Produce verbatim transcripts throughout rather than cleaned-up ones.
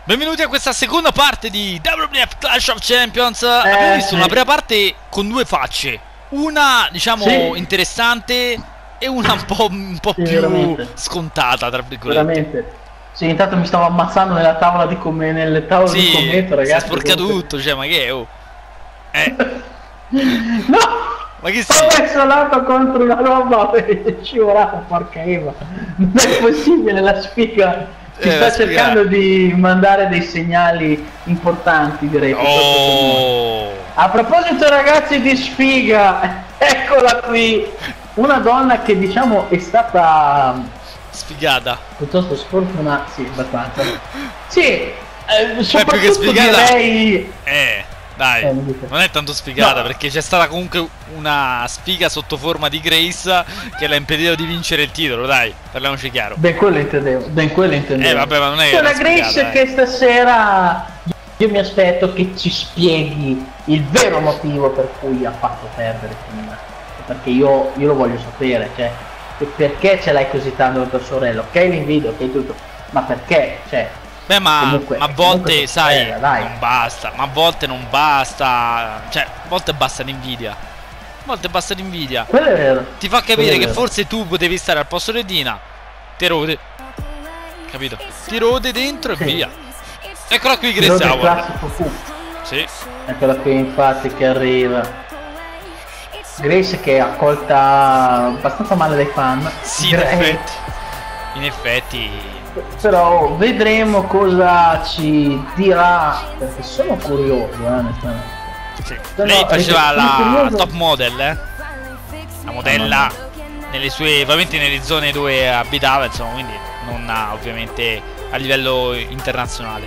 Benvenuti a questa seconda parte di W W F Clash of Champions. Eh, Abbiamo visto sì. una prima parte con due facce. Una, diciamo, Sì. interessante e una un po', un po' Sì, più veramente. scontata, tra virgolette. Veramente. Sì, intanto mi stavo ammazzando nella tavola di commento, nelle tavole di Sì, commento, si è ragazzi. sporcato comunque- tutto, cioè, ma che è, oh? Eh, No! ma che Ho sì? messo l'auto contro una roba e è scivolata, porca Eva. Non è possibile, la sfiga ci Eh, la sta sfiga. cercando di mandare dei segnali importanti, direi. piuttosto che no. Oh! A proposito, ragazzi, di sfiga, eccola qui. Una donna che, diciamo, è stata Sfigata. piuttosto sfortunata, sì, abbastanza. Sì, eh, Beh, più che soprattutto sfigata. direi... Eh, dai, Eh, mi dite. non è tanto sfigata, No. perché c'è stata comunque una sfiga sotto forma di Grace che l'ha impedito di vincere il titolo, dai, parliamoci chiaro. Ben quello intendevo, ben quello intendevo. Eh, vabbè, ma non è C'è una una Grace sfigata, eh. che stasera io mi aspetto che ci spieghi il vero motivo per cui ha fatto perdere Tina. Perché io, io lo voglio sapere, cioè, che perché ce l'hai così tanto con tua sorella? Ok, l'invidio, ok, tutto, ma perché? Cioè, Beh, ma, comunque- ma a comunque volte, tua sai, sorella, dai. non basta, ma a volte non basta, cioè, a volte basta l'invidia. A volte basta l'invidia. quello è vero. Ti fa Quello capire è che vero. forse tu potevi stare al posto di Dina, ti rode, capito? Ti rode dentro e Sì. via. Eccola qui Quello Grace del Howard. classico fu. Sì. Eccola qui infatti che arriva. Grace che è accolta abbastanza male dai fan. Sì, in direi. effetti. In effetti. Però vedremo cosa ci dirà, perché sono curioso, eh, onestamente. Sì. No, Lei no, faceva sono la curioso. top model, eh? La modella nelle sue, ovviamente nelle zone dove abitava, insomma, quindi non ha, ovviamente a livello internazionale.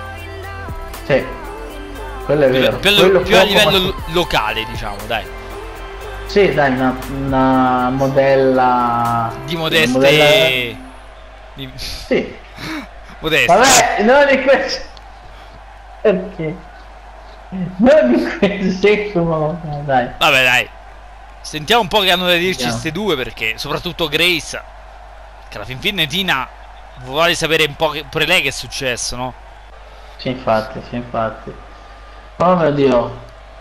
Sì, quello è vero. Più, Quello più a poco, livello ma- lo- locale, diciamo, dai. Sì, dai, una, una modella... Di una modeste. modella- Di... Sì. modeste. Vabbè, non di questo... Perché? Non di questo senso, ma dai. Vabbè, dai. Sentiamo un po' che hanno da dirci Sentiamo. queste due, perché soprattutto Grace, che alla fin fine Tina vuole sapere un po' che pure lei che è successo, no? Sì, infatti, sì, infatti. Oh mio Dio.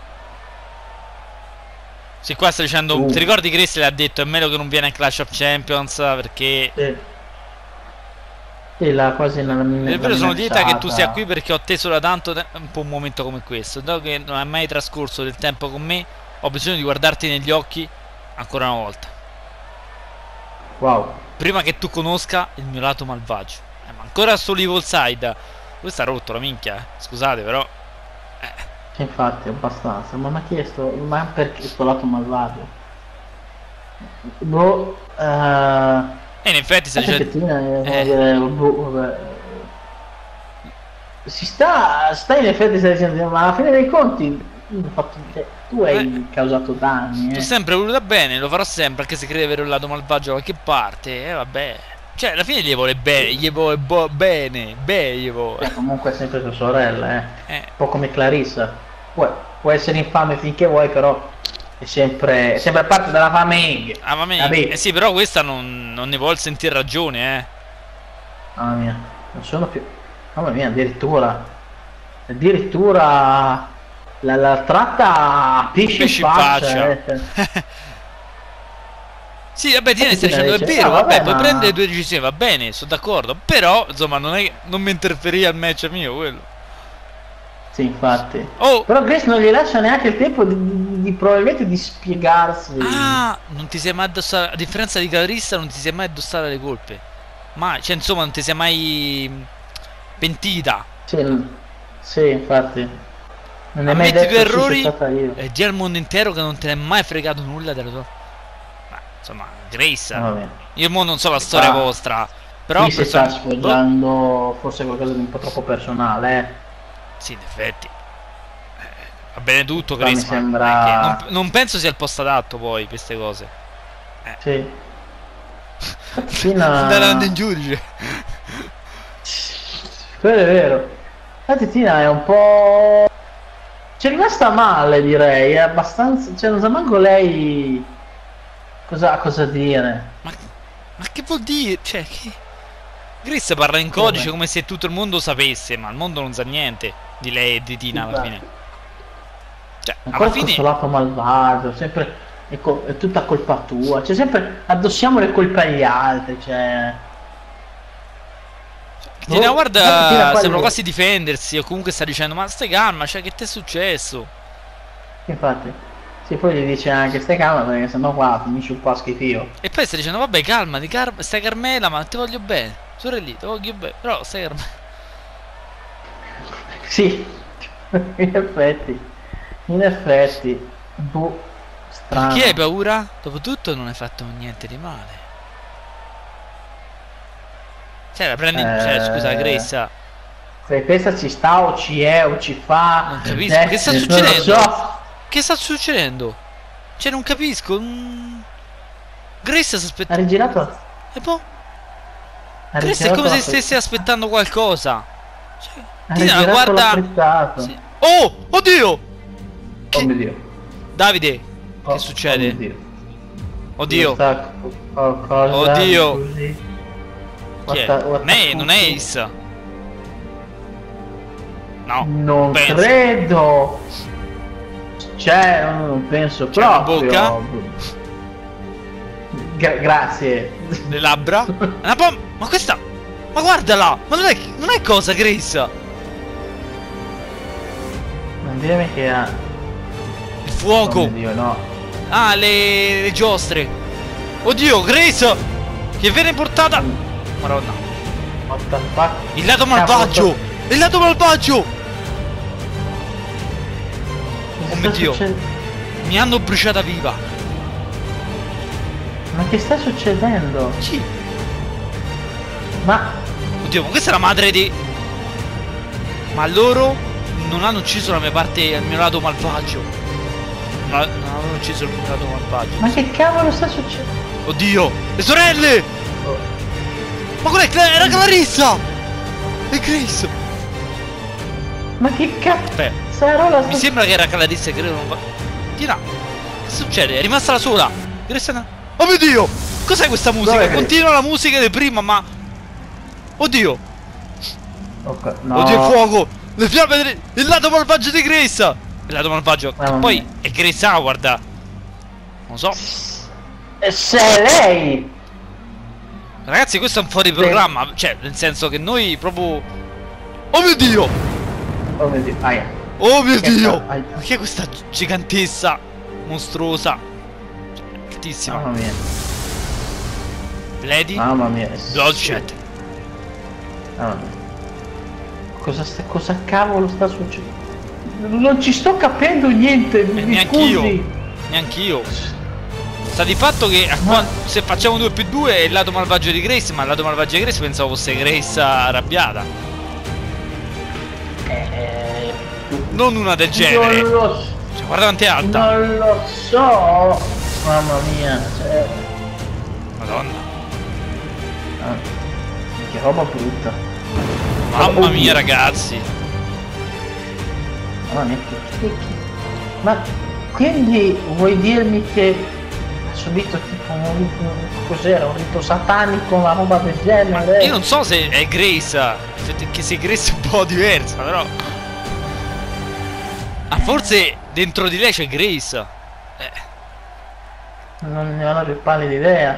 Sì, qua sta dicendo, Uh. ti ricordi Grace le ha detto è meglio che non viene a Clash of Champions perché... Sì. Sì, la quasi una È vero, sono lieta che tu sia qui perché ho atteso da tanto tempo un momento come questo. Dato che non hai mai trascorso del tempo con me, ho bisogno di guardarti negli occhi ancora una volta. Wow. Prima che tu conosca il mio lato malvagio. Eh, ma ancora solo Evil Side. Questo ha rotto la minchia, eh. Scusate, però. Eh. Sì, infatti, abbastanza. Ma mi ha chiesto, ma perché sto lato malvagio? Boh, eh... E in effetti sta dicendo. Tina, Eh. eh, boh, vabbè. Si sta, sta in effetti sta dicendo, ma alla fine dei conti io ho fatto- cioè, tu hai causato danni, Tu eh. sempre voluta bene, lo farò sempre, anche se credi di avere un lato malvagio da qualche parte. E eh, vabbè. Cioè, alla fine gli vuole bene, gli vuole bo- bene, bene gli vuole. Cioè, comunque è sempre tua sorella, eh. Eh. Un po' come Clarissa. Puoi, può essere infame finché vuoi, però è sempre, è sempre parte della famiglia. Ah, ma me, Capito? eh sì, però questa non, non ne vuol sentire ragione, eh. Mamma mia, non sono più... Mamma mia, addirittura... Addirittura... La, la tratta a pesci in Pesci in faccia, faccia. eh. Sì, vabbè, Tina Eh, stai Tina dicendo, è dice, vero, "No, vabbè, vabbè, puoi ma- prendere le tue decisioni, va bene, sono d'accordo. Però, insomma, non, è, non mi interferì al match mio, quello. Sì, infatti. Oh! Però Grace non gli lascia neanche il tempo di, di- di- probabilmente di spiegarsi. Ah, non ti sei mai addossata, a differenza di Clarissa, non ti sei mai addossata le colpe. Mai, cioè, insomma, non ti sei mai mh, pentita. Sì, sì, infatti. Non è mai Ammetti i detto tuoi sì, sono errori stata io. e di al mondo intero che non te ne è mai fregato nulla della tua... Ma, insomma, Grace, Va bene. io mo non so la storia Ah. vostra, però... Qui si sta person- boh, sfoggiando forse qualcosa di un po' troppo personale, eh. sì, in effetti. Eh, va bene tutto, Qua mi Grace, ma sembra- non, è che- non, non penso sia il posto adatto poi per queste cose. Sì. Tina... Andare in giudice. Quello è vero. Infatti Tina è un po'... C'è rimasta male, direi, è abbastanza... Cioè non sa manco lei cosa, cosa dire. Ma, ma che vuol dire? Cioè, che... Grace parla in codice come se tutto il mondo sapesse, ma il mondo non sa niente di lei e di Tina alla fine. Cioè, alla fine... questo lato malvagio, sempre è, è tutta colpa tua, cioè sempre addossiamo le colpe agli altri, cioè... Tina, oh, guarda, sembra quasi difendersi o comunque sta dicendo ma stai calma, cioè che ti è successo? Infatti, sì, poi gli dice anche stai calma perché sennò qua finisci un po' schifio. E poi sta dicendo vabbè calmati, car stai Carmela, ma ti voglio bene, sorellì, ti voglio bene, però stai Carmela. Sì, in effetti, in effetti, boh, strano. Perché hai paura? Dopotutto non hai fatto niente di male. Cioè la prendi, eh... cioè scusa Grace. Se questa ci sta o ci è o ci fa. Non capisco, eh, che sta succedendo? So. Che sta succedendo? Cioè non capisco. Mm... Grace si aspetta. Ha rigirato? E poi? Grace è come se stesse aspettando qualcosa. Cioè, Tina, guarda. Sì. Oh! Oddio! Che... Oh mio Dio. Davide, oh, che succede? Oh mio Dio. Oddio. Sta... Oh, oddio. Così. Chi è? Non è, non è Ace. No, non penso. credo. Cioè, non penso proprio. Bocca? Gra grazie. Le labbra? Ma, ma questa. Ma guardala! Ma non è, non è cosa, Grace. Non dirmi che ha. Il fuoco. Oh mio Dio, no. Ah, le, le giostre. Oddio, Grace! Che viene portata. Madonna. Il lato malvagio! Il lato malvagio! Oh mio Dio! Mi hanno bruciata viva! Ma che sta succedendo? Sì. Ma... Oddio, ma questa è la madre di... Ma loro non hanno ucciso la mia parte, il mio lato malvagio. Non hanno ucciso il mio lato malvagio. Ma che cavolo sta succedendo? Oddio! Le sorelle! Oh. Ma quella era Clarissa! E Grace! Ma che cazzo? Beh, mi sembra che era Clarissa e credo non va... Tina! Che succede? È rimasta da sola! Grace no... Oh mio Dio! Cos'è questa musica? Dove continua la musica di prima ma... Oddio! Okay, no. Oddio il fuoco! Le fiamme del... Il lato malvagio di Grace! Il lato malvagio che poi è Grace Howard! Non so! E se è lei! Ragazzi, questo è un fuori programma, cioè, nel senso che noi proprio... Oh mio Dio! Oh mio Dio, aia. Oh mio che Dio! Ma che è questa gigantessa, mostruosa, altissima? Mamma mia. Lady? Mamma mia. Bloodshed. Mamma mia. Cosa, sta, cosa cavolo sta succedendo? Non ci sto capendo niente, mi neanch'io. Neanch'io. Sta di fatto che ma... se facciamo due più due è il lato malvagio di Grace, ma il lato malvagio di Grace pensavo fosse Grace arrabbiata. Eh... Non una del genere. Non lo so. Cioè, guarda quanto è alta. Non lo so. Mamma mia. Cioè... Madonna. Ah, che roba brutta. Mamma oh, mia, Dio. Ragazzi. Mamma mia, che, che, che... Ma quindi vuoi dirmi che subito tipo un, un cos'era, un rito satanico, una roba del genere? Io non so se è Grace, che se Grace è un po' diversa, però ah, forse dentro di lei c'è Grace. eh. Non ne ho la più pallida idea.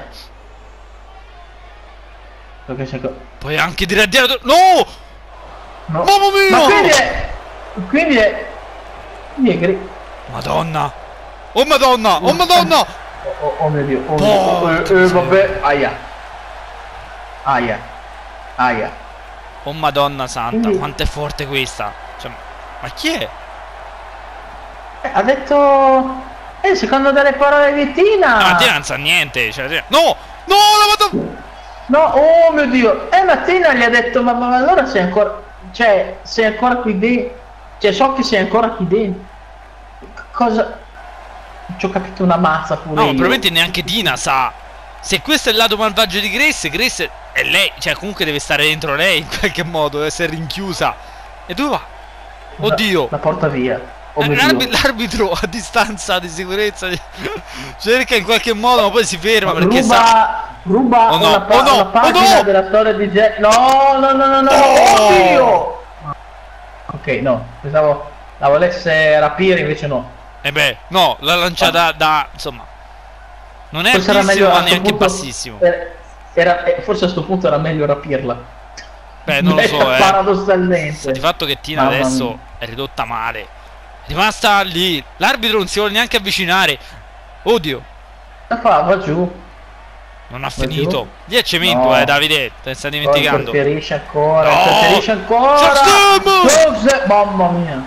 Perché c'è... Poi anche di radiato. No! No! Mamma mia! Ma quindi è... Quindi è... Quindi è Grace. Madonna! Oh madonna! Oh madonna! Oh, oh mio Dio, oh mio Dio. Eh, eh, vabbè, aia. Aia. Aia. Oh madonna santa, Quindi... quanto è forte questa. Cioè, ma chi è? Eh, ha detto... Eh, secondo delle parole di Tina. No, ma Tina non sa niente. Cioè, no! No, la madonna! No, oh mio Dio. Eh, ma Tina gli ha detto, ma, ma allora sei ancora... Cioè, sei ancora qui dentro. Cioè, so che sei ancora qui dentro. Cosa... Ci ho capito una mazza pure. No, io. probabilmente neanche Tina sa. Se questo è il lato malvagio di Grace, Grace è lei. Cioè, comunque deve stare dentro lei in qualche modo, deve essere rinchiusa. E dove va? Oddio. La, la porta via. Oh L'arbitro a distanza di sicurezza cerca in qualche modo, ma poi si ferma perché ruba, sa. ruba oh no, una, pa oh no, una pagina oh no! della storia di Jack. No, no, no, no, no, Oh! oddio! Ok, no, pensavo la volesse rapire, invece no. E beh, no, l'ha lanciata da, insomma, non è Forse era altissimo meglio ma a sto neanche punto- bassissimo. Era, era- eh, forse a sto punto era meglio rapirla. Beh, non lo so, eh. Paradossalmente. Di fatto che Tina Mamma adesso mia. è ridotta male. È rimasta lì. L'arbitro non si vuole neanche avvicinare. Oddio, La fa, va giù. non ha giù? finito. Lì è cemento, No. eh, Davide. Te ne stai Poi dimenticando. interferisce ancora, No! interferische ancora. Shazam! Shazam! Mamma mia.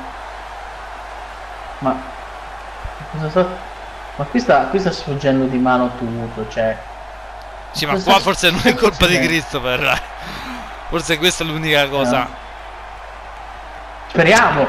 Ma cosa sta... Ma qui sta, qui sta sfuggendo di mano tutto, cioè. Sì, ma Cosa qua sta- forse non è colpa di Sì. Christopher. Forse questa è l'unica cosa. Speriamo.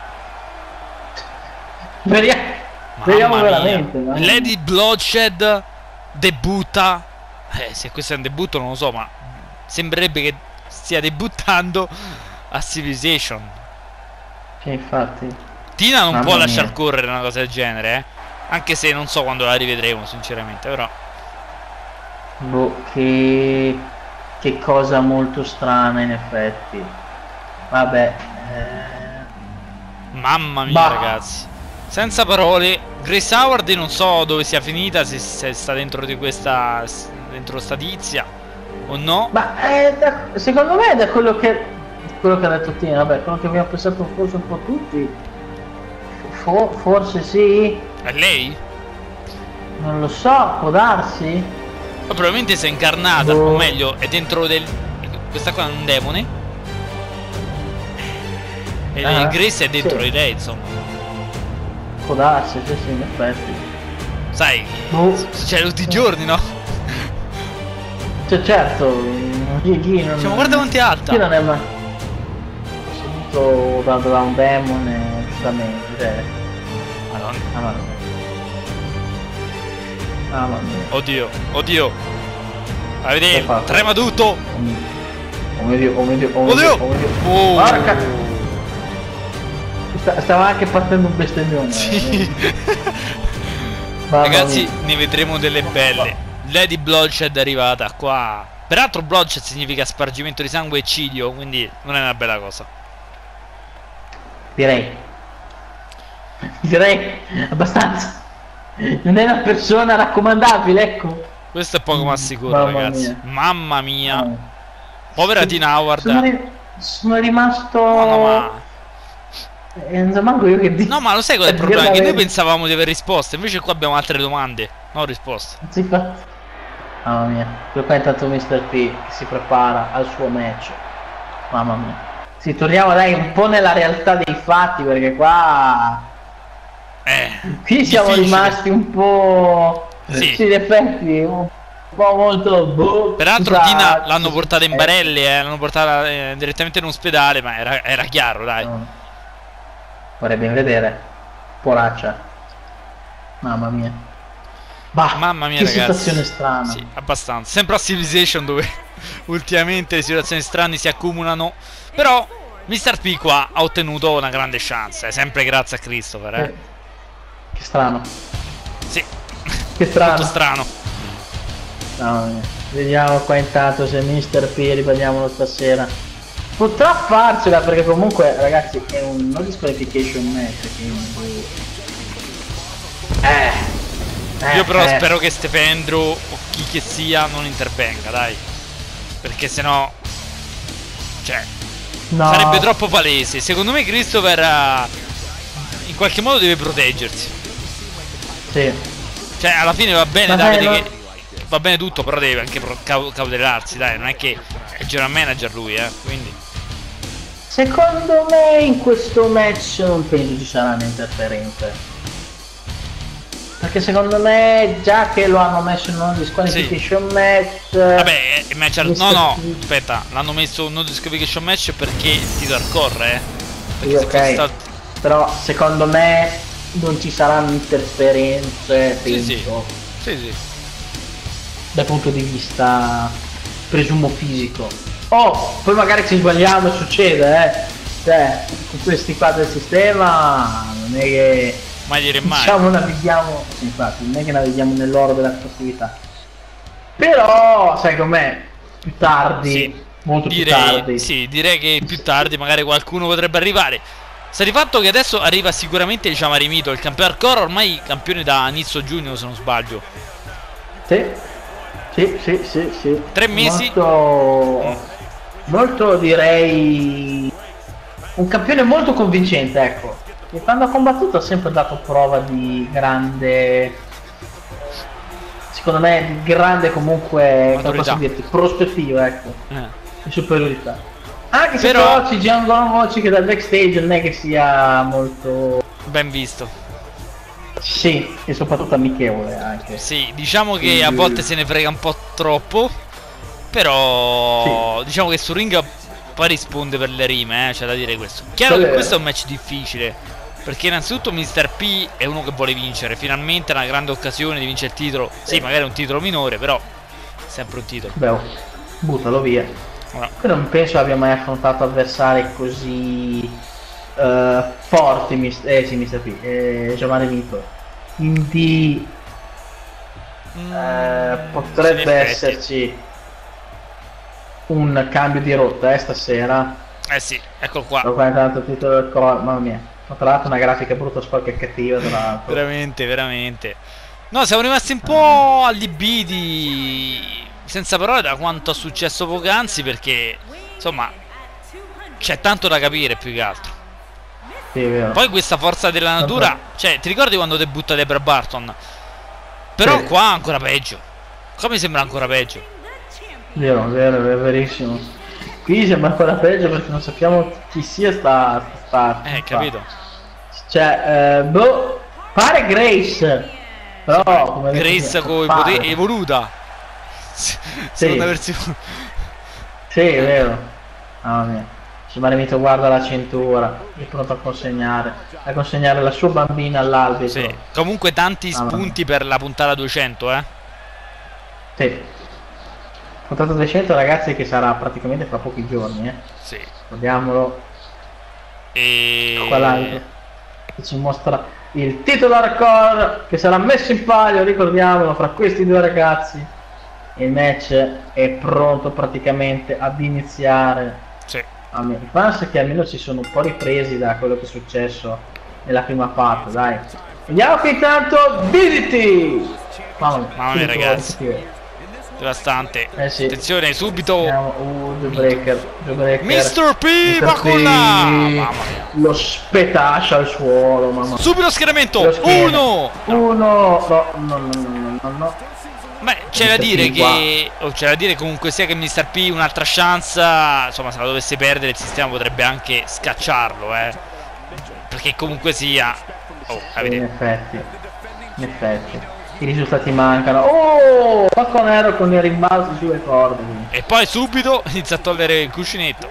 Speriamo. Speriamo Mamma mia. veramente. no? Lady Bloodshed debutta. Eh, se questo è un debutto non lo so, ma sembrerebbe che stia debuttando a Civilization. Sì, infatti. Tina non Mamma può mia. lasciar correre una cosa del genere, eh. Anche se non so quando la rivedremo, sinceramente, però. Boh, che... che cosa molto strana in effetti. Vabbè. eh, Mamma mia, Bah. ragazzi. Senza parole. Grace Howard non so dove sia finita, se, se sta dentro di questa. Dentro sta tizia o no. Ma eh, da- secondo me da quello che quello che ha detto Tina, vabbè, quello che abbiamo pensato forse un po' tutti. fo- forse sì, È lei? non lo so, può darsi. Ma probabilmente si è incarnata, Boh. o meglio, è dentro del. Questa qua è un demone. E Ah, Grace è dentro sì. di lei, insomma. Può darsi, sì, sì, in effetti. Sai, Boh. succede tutti i giorni, no? Cioè, certo, chi, chi non, Diciamo, guarda quanto è alta. chi non è mai posseduto da, da un demone, giustamente, cioè. Madonna. Ah, mamma mia. Ah, mamma mia. Oddio, oddio. A vedere, Che fa? trema tutto. Oh mio Dio, oh mio Dio, oh mio Dio, Oddio. oh mio Dio. Oh. Porca! Sta- stava anche partendo un bestemmione. Sì. eh. Mamma Ragazzi, mia. ne vedremo delle belle. Lady Bloodshed è arrivata qua. Peraltro Bloodshed significa spargimento di sangue e cidio, quindi non è una bella cosa. Direi. Direi abbastanza. Non è una persona raccomandabile, ecco. Questo è poco ma sicuro, Mamma ragazzi. mia. Mamma mia. Ah. Povera Tina Howard. Sono, ri- sono rimasto. No, no, ma... Eh, non so manco io che dico. no, ma lo sai qual è il Per problema? dire Che la noi verità. pensavamo di aver risposte, invece qua abbiamo altre domande. Non risposte. Non si fa. Mamma mia. Quello qua è intanto mister P che si prepara al suo match. Mamma mia. Sì, torniamo dai un po' nella realtà dei fatti, perché qua. Eh. Qui siamo difficile. rimasti un po'. Sì. in effetti un po' molto. Boh, Peraltro scusa, Tina l'hanno sì, portata in eh, barelle, eh, l'hanno portata eh, direttamente in ospedale, ma era, era chiaro, dai. no. Vorrei ben vedere. Poraccia. Mamma mia. Bah, Mamma mia, che ragazzi. situazione strana. Sì, abbastanza. Sempre a Civilization dove ultimamente le situazioni strane si accumulano. Però mister P qua ha ottenuto una grande chance, eh, sempre grazie a Christopher, eh. Eh, Che strano. Sì, Che strano. molto strano. Mamma mia. Vediamo qua intanto se mister P, ribadiamolo stasera, potrà farcela, perché comunque ragazzi è un no disqualification match, quindi. Eh, eh, Io però eh. spero che Stependro o chi che sia non intervenga, dai. Perché sennò, cioè, No. sarebbe troppo palese. Secondo me Christopher eh, in qualche modo deve proteggersi. Sì. Cioè, alla fine va bene, Ma dai, Davide, no. che va bene tutto, però deve anche pro- cau- cautelarsi, dai. Non è che è general manager lui, eh. Quindi. Secondo me in questo match non penso ci saranno interferenze. Perché secondo me già che lo hanno messo in un disqualification match. Vabbè, è match al- no, no, mister P. aspetta, l'hanno messo un no disqualification match perché il titolo corre, eh. Sì, Perché se fosse ok. stato... Però secondo me non ci saranno interferenze, Sì, penso, sì. Sì, sì. dal punto di vista presumo fisico. Oh, poi magari ci sbagliamo, succede, eh. Cioè, con questi qua del sistema non è che Mai dire mai. diciamo navighiamo, sì, infatti, non è che navighiamo nell'oro della sportività. Però, sai com'è, più tardi, Sì, molto più direi, tardi. sì, direi che più tardi magari qualcuno potrebbe arrivare. Sta di fatto che adesso arriva sicuramente diciamo Arimito, il campione hardcore, ormai campione da inizio giugno se non sbaglio. Sì, sì, sì, sì, sì. Tre mesi. Molto, molto direi, un campione molto convincente, ecco. E quando ha combattuto ha sempre dato prova di grande, secondo me, di grande comunque, come Maturità. posso dirti, prospettiva, ecco, Eh. di superiorità. Anche se Però- però ci girano voci che dal backstage non è che sia molto, Ben visto. sì, e soprattutto amichevole anche. Sì, diciamo che a volte se ne frega un po' troppo. Però diciamo che su ring poi risponde per le rime, eh, c'è da dire questo. Chiaro Quello che è questo è vero. un match difficile, perché innanzitutto mister P è uno che vuole vincere. Finalmente è una grande occasione di vincere il titolo. Sì, magari è un titolo minore, però sempre un titolo. Beh, oh, buttalo via. Allora, Io non penso abbia mai affrontato avversari così eh, forti, mis- eh sì, mister P, eh, Giovanni Vito. Quindi eh, mm, potrebbe in effetti. esserci un cambio di rotta eh, stasera. Eh sì, ecco qua. Ho guardato il titolo del coro, mamma mia. Ho trovato una grafica brutta, sporca e cattiva tra l'altro. Veramente, veramente. No, siamo rimasti un po' allibiti, senza parole, da quanto è successo poc'anzi, perché insomma c'è tanto da capire più che altro. Sì, è vero. Poi questa forza della natura, cioè, ti ricordi quando debutta Debra Barton? Però Sì. qua ancora peggio. Qua mi sembra ancora peggio. Vero, vero, è verissimo. Qui sembra ancora peggio perché non sappiamo chi sia sta... sta Eh, sta- capito? Cioè, eh, boh, pare Grace. Però, come detto Grace prima, con i pare. poteri evoluta. Seconda versione. Sì, è vero. Mamma mia. Se Marimito guarda la cintura, è pronto a consegnare. A consegnare la sua bambina all'arbitro. Sì. Comunque tanti Mamma mia. spunti per la puntata duecento, eh. Sì. Puntata duecento ragazzi che sarà praticamente fra pochi giorni, eh. Sì. Guardiamolo. E Qua l'altro. Che ci mostra il titolo hardcore che sarà messo in palio, ricordiamolo, fra questi due ragazzi. Il match è pronto praticamente ad iniziare. Sì. Ah, mi pensa che almeno si sono un po' ripresi da quello che è successo nella prima parte, dai. Vediamo qui intanto D D T! Mamma mia, Mamma mia, subito ragazzi. vorrei Devastante. Eh sì. Attenzione, subito. Vediamo, uh, The Breaker, The Breaker. mister P, mister va P, con là. Mamma mia. Lo spetascia al suolo, mamma. Subito schieramento. Lo schiena. Uno. Uno, no, no, no, no, no, no. Beh, c'è da mister dire P qua. che o c'è da dire comunque sia che mister P un'altra chance, insomma, se la dovesse perdere il sistema potrebbe anche scacciarlo, eh. Perché comunque sia oh, Sì, in avete... effetti, in effetti. I risultati mancano. Oh, Falco Nero con il rimbalzo sulle corde. E poi subito inizia a togliere il cuscinetto.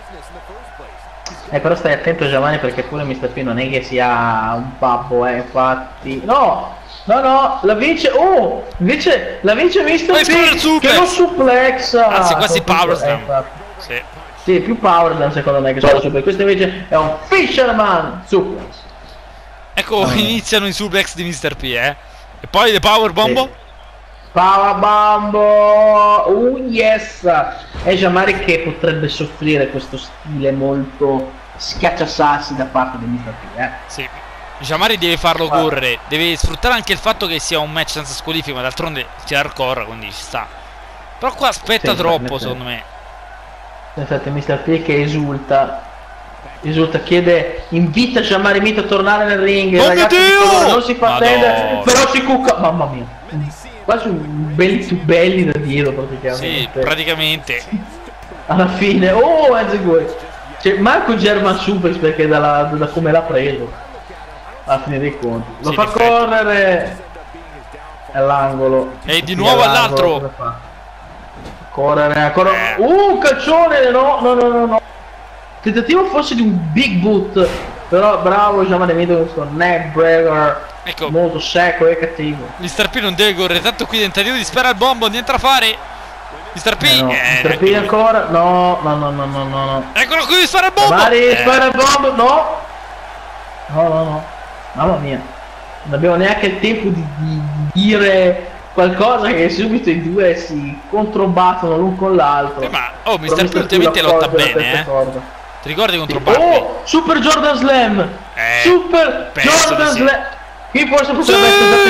Eh, però stai attento Giovanni perché pure mister P non è che sia un babbo, eh, infatti. No, no, no, la vince, oh, invece la vince mister Poi esplode il P suplex. che lo suplexa. Anzi, quasi Con tutto- power eh, slam. infatti. Sì. Sì, più power slam secondo me che solo super. Questo invece è un Fisherman suplex. Ecco, Ah. iniziano i suplex di mister P, eh. E poi le power bombo. Sì. Power Bombo, uh yes. È Jamari che potrebbe soffrire questo stile molto schiacciasassi da parte di mister P, eh. Sì. Jamari deve farlo Ah. correre, deve sfruttare anche il fatto che sia un match senza squalifica, ma d'altronde c'è hardcore, quindi ci sta. Però qua aspetta Sì, troppo, infatti. secondo me. Infatti mister P che esulta. Esulta, chiede, invita Jamari Mito a tornare nel ring. Oh Ragazzi mio di Dio! colore, non si fa Madonna. attendere, però si cucca. Mamma mia. Quasi un belli più belli da dietro Sì, praticamente. praticamente. Alla fine, oh Ezegui, cioè manco German Suplex perché dalla, da come l'ha preso alla fine dei conti lo Sì, fa in effetti. correre all'angolo E di Sì, nuovo all'angolo, all'altro. cosa fa? Correre ancora, Eh. uh calcione, no no no no no tentativo forse di un big boot, però bravo Giovanni Mito con questo neck breaker Ecco, molto secco e cattivo. mister P non deve correre, tanto qui tentativo di sparare il bombo, niente da fare. mister P, Eh no, eh, mister P neanche lui. ancora, no no no no no no no. Eccolo qui, spara il bombo. Mari, Eh, spara il bombo, no! No, no, no. Mamma mia. Non abbiamo neanche il tempo di, di dire qualcosa che subito i due si controbattono l'un con l'altro. Eh, ma oh, mister P ultimamente lotta bene, eh. Ti ricordi contro Barbie? Oh, Super Jordan Slam! Eh, Super Jordan sì. Slam! Qui forse potrebbe essere stato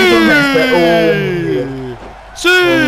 intervento. Oh, sì!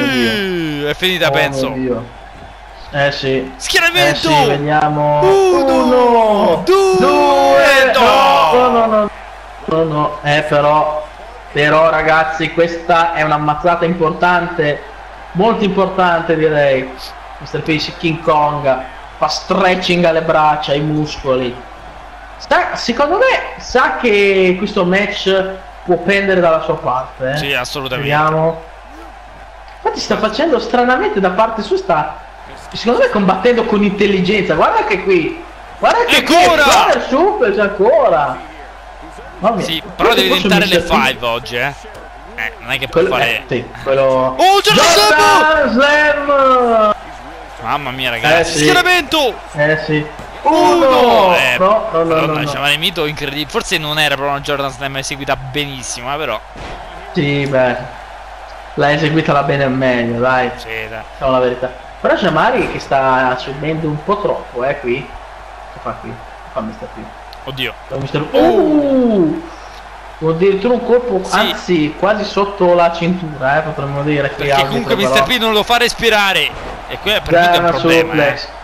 oh, È finita, oh, penso. Dio. Eh sì. Schieramento! Eh sì, vediamo. Uno, Uno, due, due, no! no, no, no, no, no. Eh però, però ragazzi, questa è una mazzata importante, molto importante direi. mister P King Kong fa stretching alle braccia, ai muscoli. Sa, secondo me sa che questo match può pendere dalla sua parte. Eh? Sì, assolutamente. Vediamo. Infatti sta facendo stranamente da parte sua, sta secondo me combattendo con intelligenza. Guarda che qui, guarda che ancora! qui guarda il super, c'è ancora. Mamma mia. Sì, però devi Questo diventare le mister P- cinque oggi, eh. Eh, non è che può quello, fare. eh, sì, quello. Oh, Jordan Slam! Mamma mia, ragazzi. Eh, sì. Schieramento! Eh sì. Uno! Uno! Eh, No, no, no, però no, dai, no. Giovanni Mito incredibile. Forse non era proprio una Jordan Slam eseguita benissimo, eh, però. Sì, beh. L'ha eseguita la bene e meglio, dai. Sì, dai. Diciamo la verità. Però c'è Mari che sta subendo un po' troppo, eh, qui. Che fa qui? Che fa mister P? Oddio. Fa mister P. Uh! Addirittura un colpo, Sì. anzi, quasi sotto la cintura, eh, potremmo dire. qui Perché arbitro, comunque però. mister P non lo fa respirare. E qui è per me è un Una problema, eh. suplex.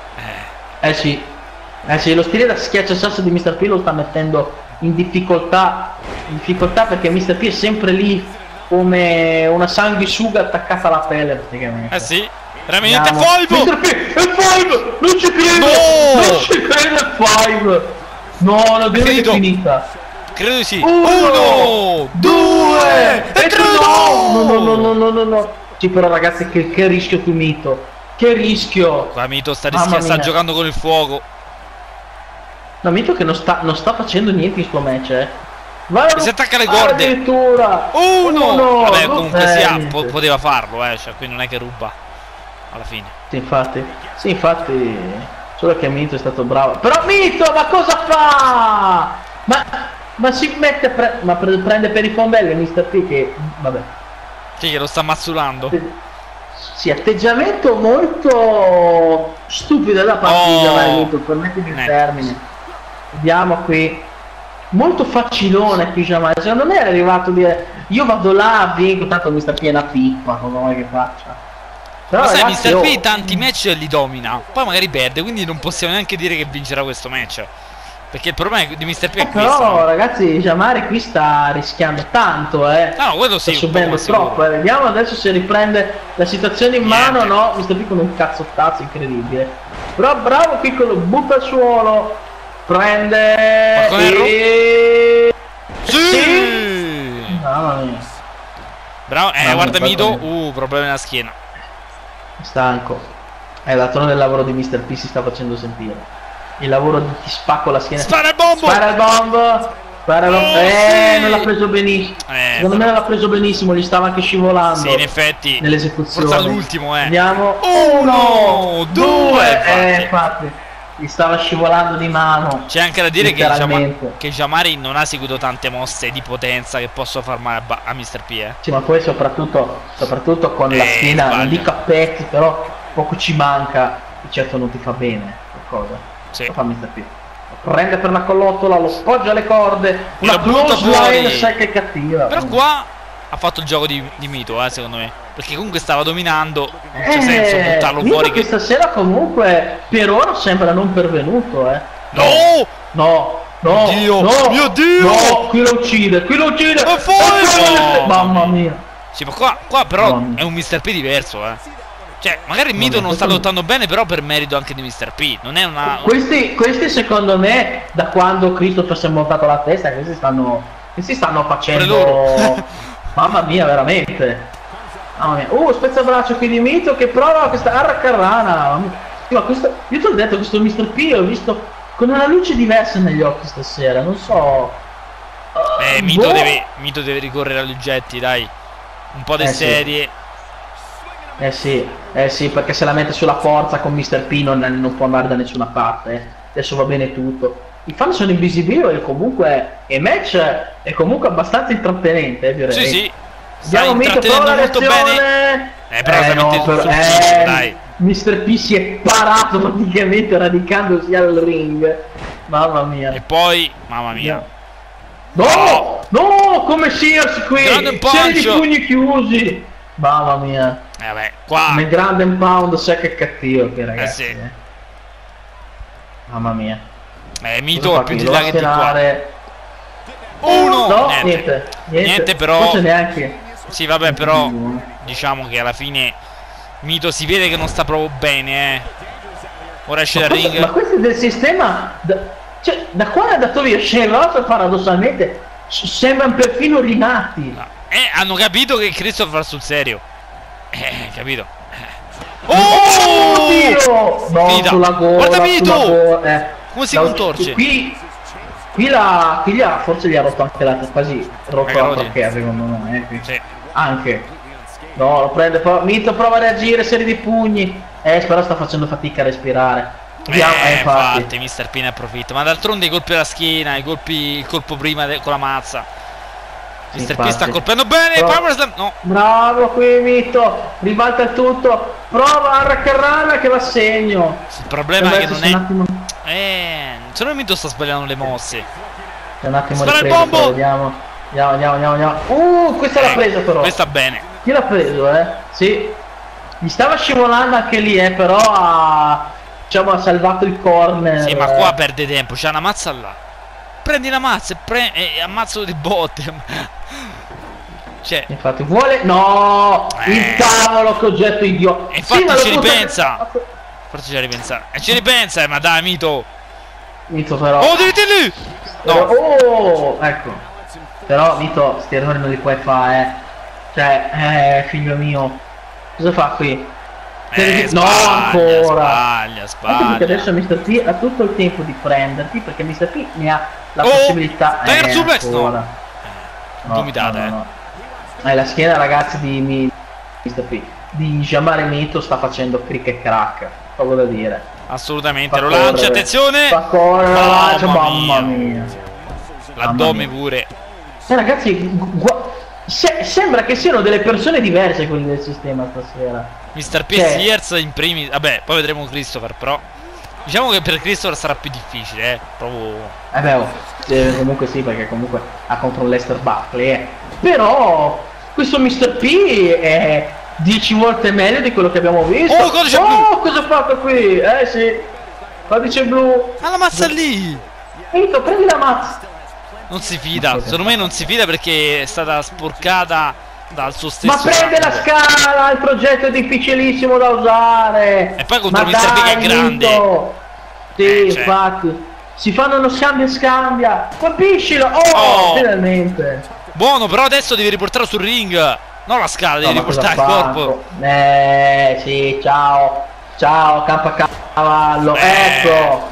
Eh sì. Eh sì, lo stile da schiacciasasso di mister P lo sta mettendo in difficoltà. In difficoltà perché mister P è sempre lì come una sanguisuga attaccata alla pelle praticamente. Eh sì. Veramente Andiamo. Five! mister P, è Five! Non ci credo! No! Non ci credo, è Five! No, la deve è finito. finita! Credo di sì. Uno, Uno, due, e tre! no! No, no, no, no, no, no! Sì, però ragazzi, che, che rischio qui Mito! Che rischio! Qua Mito sta, Mamma rischia, sta mia. giocando con il fuoco. No, Mito che non sta, non sta facendo niente in sto match, eh! Va, Si attacca alle corde. addirittura! Uno! Uno! Vabbè, Non- comunque eh, sia, niente. po- poteva farlo, eh. Cioè, qui non è che ruba. Alla fine. Sì, infatti, sì, infatti, solo che Mito è stato bravo. Però Mito, ma cosa fa? Ma, ma si mette, pre ma pre prende per i fondelli mister P che, vabbè. Sì, che lo sta mazzulando. Sì, atteggiamento molto stupido da parte di Oh. Giovanni Mito, permettimi il Eh. termine. Vediamo qui. Molto facilone qui Giovanni, secondo me è arrivato a dire io vado là, vinco, tanto mister P è una pippa, non vuoi che faccia. Però, Ma sai, ragazzi, mister P oh, tanti match li domina, poi magari perde, quindi non possiamo neanche dire che vincerà questo match. Perché il problema di mister P Eh, è questo. però no? ragazzi, Giamari qui sta rischiando tanto, eh. Ah, no, quello sì, sta un po' subendo sicuro. troppo, eh. Vediamo adesso se riprende la situazione in mano. Niente. No, mister P con un cazzottazzo incredibile. Però bravo qui con lo butta al suolo. Prende Ma come e... Sì! Mamma mia, Bravo, eh, No, guarda guarda Mito, me. uh, problema nella schiena. stanco. Eh, d'altronde del lavoro di mister P si sta facendo sentire. Il lavoro di ti spacco la schiena. Spara il bombo! Spara il bomb! Spara il bomb! Oh, eh, sì! non l'ha preso benissimo. Eh, Secondo me però- non l'ha preso benissimo, gli stava anche scivolando. Sì, in effetti. Nell'esecuzione. Forse all'ultimo, eh. Andiamo. Uno, due, Eh, infatti. infatti. Gli stava scivolando di mano. C'è anche da dire che, Letteralmente. Jama che Jamari non ha seguito tante mosse di potenza che possono far male a, Ba- a mister P, eh. Sì, ma poi soprattutto, soprattutto con la Eh, schiena, non sbaglia. dico a pezzi, però poco ci manca. E certo non ti fa bene qualcosa. Sì. Lo fa mister P. Lo prende per la collottola, lo poggia alle corde. Una lo butta close line, fuori. sai che è cattiva. Però qua ha fatto il gioco di, di Mito, eh, secondo me. Perché comunque stava dominando. Non c'è Eh, senso buttarlo Mito fuori. Che... questa sera comunque per ora sembra non pervenuto, eh. No! No, no, Dio, no, mio Dio! no, qui lo uccide, qui lo uccide. Ma fuori! Eh, Mamma mia. Sì, ma qua, qua però Mamma mia. è un mister P diverso, eh. Cioè, magari Mito mia, non sta questo- lottando bene, però per merito anche di mister P. Non è una. Questi, questi secondo me, da quando Christopher si è montato la testa, questi stanno, questi stanno Pure facendo... loro. Mamma mia, veramente. Mamma mia. Uh, spezzabraccio qui di Mito che prova questa arracarrana. Mamma mia. Sì, ma questo, io ti ho detto, questo mister P l'ho visto con una luce diversa negli occhi stasera, non so... Eh, Uh, Mito, boh. deve, Mito deve ricorrere agli oggetti, dai. Un po' di Eh, sì. serie. Eh sì, eh sì, perché se la mette sulla forza con mister P non, non può andare da nessuna parte. eh. Adesso va bene tutto. I fan sono invisibili e comunque il match è comunque abbastanza intrattenente, eh, direi. Sì, sì. Stai Andiamo, Mito, intrattenendo prova la molto reazione. bene. Eh, però Eh, se no, metti però- sul eh, cinque, dai. mister P si è parato praticamente radicandosi al ring. Mamma mia. E poi, mamma mia. No! No! Come Sears qui! Grande Serie di punch. pugni chiusi! Mamma mia. Eh vabbè, qua. Nel grande pound sai che cattivo che ragazzi. sì. eh. Mamma mia. Eh, Cosa Mito fa più qui? di Lo là va a che di qua. schienare. Uno! No, niente. niente. Niente, Niente, però. Forse neanche. Sì, vabbè, però diciamo che alla fine Mito si vede che non sta proprio bene, eh. Ora esce Ma, dal questo, ring. ma questo è del sistema. Da, cioè, da quando è andato via Shane Ross paradossalmente s- sembrano perfino rinati. Eh, hanno capito che Christopher va sul serio. Eh, capito? Eh. Oh, Oh! Dio! No, Finita. sulla gola. Guarda sulla Mito! gola, eh. Come si Da- contorce? Qui, qui, la, qui gli ha, forse gli ha rotto anche la quasi rotto Raga, la Rodi. perché secondo me. Eh, qui. Sì. Anche. No, lo prende. Pro- Mito prova a reagire, serie di pugni. Eh, però sta facendo fatica a respirare. Vediamo, eh, Eh, infatti. infatti, mister P ne approfitta. Ma d'altronde i colpi alla schiena, i colpi, il colpo prima de- con la mazza. mister P infatti. sta colpendo bene. Però- Power Slam. No. Bravo qui Mito, ribalta il tutto, prova a raccarrarla che va a segno. Il problema è che Deve non essersi è. un attimo, Eh, se no Mito sta sbagliando le mosse. c'è un attimo Spara il ripreso, bombo! però vediamo. Andiamo, andiamo, andiamo, andiamo. Uh, questa l'ha Eh, presa però. Questa bene. Chi l'ha preso, eh? Sì. Gli stava scivolando anche lì, eh, però ha, diciamo, ha salvato il corner. Sì, ma eh. qua perde tempo. C'ha una mazza là. Prendi la mazza e, pre- e ammazzalo di botte. Cioè, Infatti vuole. No! Eh. Il cavolo che oggetto idiota! E infatti ma lo ci butta- ripensa. forse c'è da ripensare. E ci ripensa, eh, ma dai, Mito. Mito però. Oh, devi lì. Però- No. oh, ecco. Però Mito, sti errori non li puoi fare, eh. Cioè, eh, figlio mio. Cosa fa qui? Eh, no, sbaglia, ancora. sbaglia, Anche perché sbaglia. adesso mister P ha tutto il tempo di prenderti, perché mister P ne ha la Oh, possibilità. Tiger eh, suplex, no. ancora. No, Vomitate, no, eh. no, no. Eh, la schiena, ragazzi, di mi- mister P di Jamare Mito sta facendo crick e crack, poco da dire. Assolutamente. Fa Lo lancia, correre. attenzione. Fa correre, lo lancia, mamma mia. mia. L'addome Mamma mia. pure. Eh, ragazzi, gu- gu- se- sembra che siano delle persone diverse quelli del sistema stasera. mister P e Cioè- Sears in primi. Vabbè, poi vedremo Christopher, però. Diciamo che per Christopher sarà più difficile, eh. Proprio. Eh beh, oh, eh, comunque sì, perché comunque ha contro Lester Buckley, eh. Però questo mister P è dieci volte meglio di quello che abbiamo visto. Oh, codice oh, blu! cosa ha fatto qui? Eh sì, codice blu. Ah, la mazza lì! Mito, prendi la mazza. Non si fida, secondo me non si fida perché è stata sporcata dal suo stesso. Ma prende la sangue. scala, il progetto è difficilissimo da usare. E poi contro Ma mister P che è dai, grande. Mito. Sì, Eh, cioè. infatti. Si fanno uno scambio e scambia. Colpiscilo. Oh, Oh. finalmente. Buono, però adesso devi riportarlo sul ring. Non la scala, devi No, ma cosa riportare il ha corpo. fatto? Eh, sì, ciao. Ciao, campacavallo. Eh. Ecco.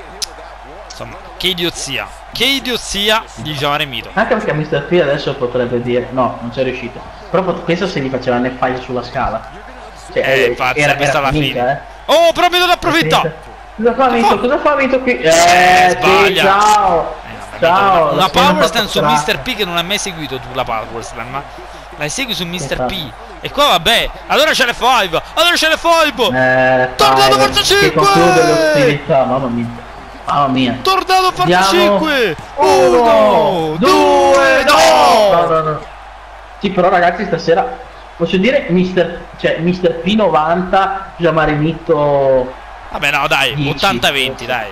Insomma, che idiozia. Che idiozia di Jamare Mito. Anche perché mister P adesso potrebbe dire no, non c'è riuscito. Però pot- pensa se gli faceva ne file sulla scala. Cioè, Eh, eh, infatti, era, sarebbe stata era la finita, fine. eh. Oh, però Mito ne approfitta. Cosa fa Mito? fa? Cosa fa Mito qui? Eh, Eh, sbaglia. sì, ciao. Eh, vabbè, Ciao. Mito, la una schiena power fa stand su crack. mister P che non hai mai seguito tu la power stand, ma la segui su mister P. Infatti. E qua vabbè, allora c'è le five. Allora c'è le five. Eh, Tornado fai, forza che cinque! conclude l'ostilità, mamma mia. Mamma mia. Tornado forza Andiamo. cinque. Uno, Uno, due, no. no, no, no. Sì, però ragazzi stasera posso dire mister, cioè mister P novanta, Jamare Mito. Vabbè, no, dai, dieci. ottanta venti, dai.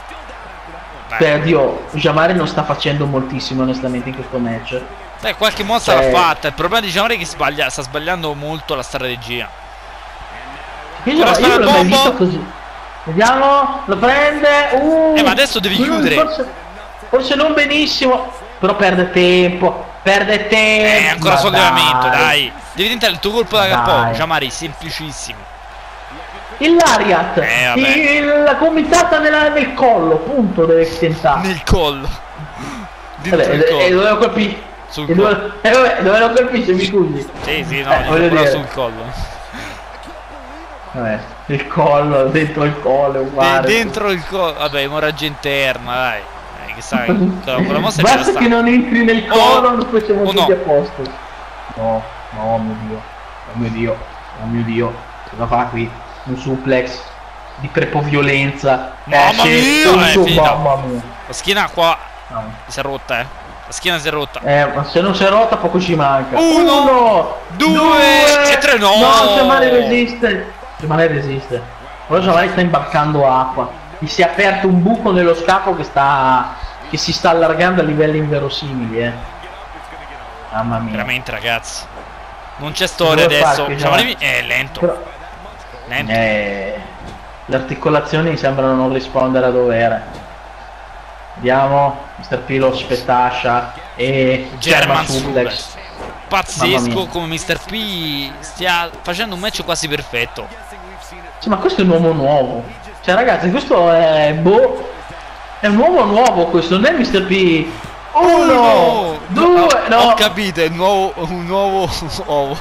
Dai. Beh, oddio, Jamare non sta facendo moltissimo onestamente in questo match. Dai, qualche mossa Eh. l'ha fatta. Il problema di Jamare è che sbaglia, sta sbagliando molto la strategia. Io, Ora io spara non il l'ho mai bombo. visto così. Vediamo, lo prende. Uh, Eh, ma adesso devi mm, chiudere. Forse, forse non benissimo, però perde tempo. Perde tempo. Eh, ancora Ma sollevamento, dai. Devi tentare il tuo colpo da capo. Dai. Jamare, semplicissimo. Il Lariat, Eh, vabbè. il- la gomitata nella- nel collo, punto deve tentare. Nel collo. Dentro Vabbè, il e, e collo. dove lo colpisce? Sul E collo. dove, e vabbè, dove lo colpisce, mi scusi? Sì, sì, no, Eh, dico voglio però dire. sul collo. Vabbè, il collo, dentro il collo, è De- uguale. dentro il collo. Vabbè, emorragia interna, dai. Eh, che sai, con la mossa c'era Basta sta. che non entri nel Oh, collo, poi siamo oh tutti no. a posto. No, no, oh mio dio, oh mio dio, oh mio dio, cosa fa qui? Un suplex di prepoviolenza. Mamma eh, mia, su, è finita. mamma mia. La schiena qua No. si è rotta, eh. La schiena si è rotta. Eh, ma se non si è rotta poco ci manca. Uno, Uno due, due e tre, no! No, Giamale resiste. Giamale resiste. Però Giamale sta imbarcando acqua. Gli si è aperto un buco nello scafo che sta. che si sta allargando a livelli inverosimili, eh. Mamma mia. Veramente, ragazzi. Non c'è storia Dove adesso. farti, Giamale è lento. Però- Lento. Eh, le articolazioni sembrano non rispondere a dovere. Vediamo, mister P lo spettascia e German German suplex. suplex. Mamma Pazzesco mia. come mister P stia facendo un match quasi perfetto. Sì, ma questo è un uomo nuovo. Cioè ragazzi, questo è boh. È un uomo nuovo questo, non è mister P. Uno, due, no. Ho capito, è un nuovo, un nuovo uovo.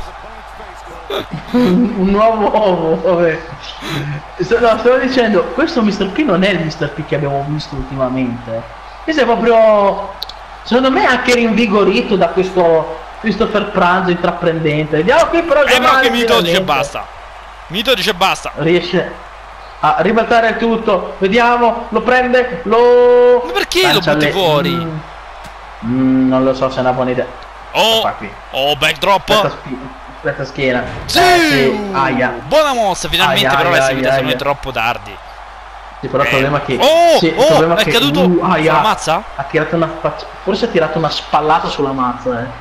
un nuovo uomo, vabbè. Sto, no, stavo dicendo, questo mister P non è il mister P che abbiamo visto ultimamente. Questo è proprio, secondo me, anche rinvigorito da questo Christopher Pranzo intraprendente. Vediamo qui però. Eh, ma che Mito finalmente dice basta. Mito dice basta. riesce a ribaltare il tutto. Vediamo, lo prende, lo. Ma perché lo lancia butti le- fuori? Mm, mm, non lo so se è una buona idea. Oh, Qua qui. oh, Aspetta, backdrop. spi- aspetta schiena. Sì, Eh, sì. Aia. buona mossa, finalmente, Aia, però aia, l'hai seguita aia, secondo me aia. troppo tardi. Sì, però il Eh. problema è che. Oh, sì, il oh, problema è che- caduto uh, aia. sulla mazza? Ha tirato una faccia- forse ha tirato una spallata sulla mazza, eh.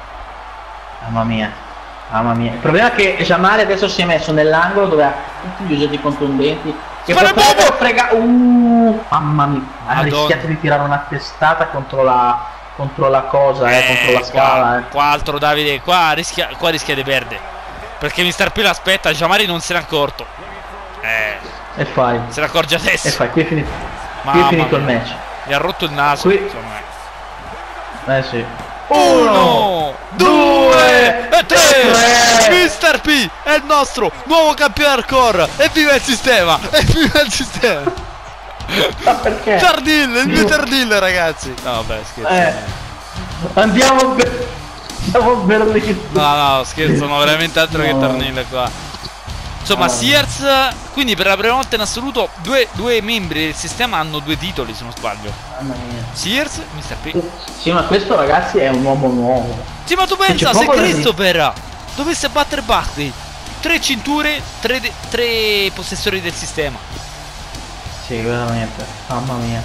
Mamma mia. Mamma mia. Il problema è che Jamale adesso si è messo nell'angolo dove ha tutti gli oggetti contundenti. Che Fare potrebbero bobo! frega. Uh, mamma mia. Ha Madonna. rischiato di tirare una testata contro la. contro la cosa, eh, contro la qua, scala, eh. qua altro Davide, qua rischia, qua rischia di perdere. Perché mister P l'aspetta, Jamari non se n'è accorto. Eh, E fai. se ne accorge E adesso. fai, qui è finito. Qui Mamma è finito il mia. match. Mi ha rotto il naso. Qui- Secondo me. Eh sì. Uno, due e tre. tre. mister P è il nostro nuovo campione hardcore. Evviva il sistema! Evviva il sistema! Ma perché? Tardille, il mio Tardille, ragazzi. No, vabbè, scherzo. Eh. Andiamo a Ber- Andiamo a Berlino. No, no, scherzo, no, veramente altro No. che Tardille qua. Insomma, Ah. Sears, quindi per la prima volta in assoluto due, due membri del sistema hanno due titoli, se non sbaglio. Mamma mia. Sears, mister P. Sì, ma questo ragazzi è un uomo nuovo. Sì, ma tu c'è pensa, se proprio da Christopher dovesse battere Buckley, tre cinture, tre, de- tre possessori del sistema. Sì, veramente. Mamma mia.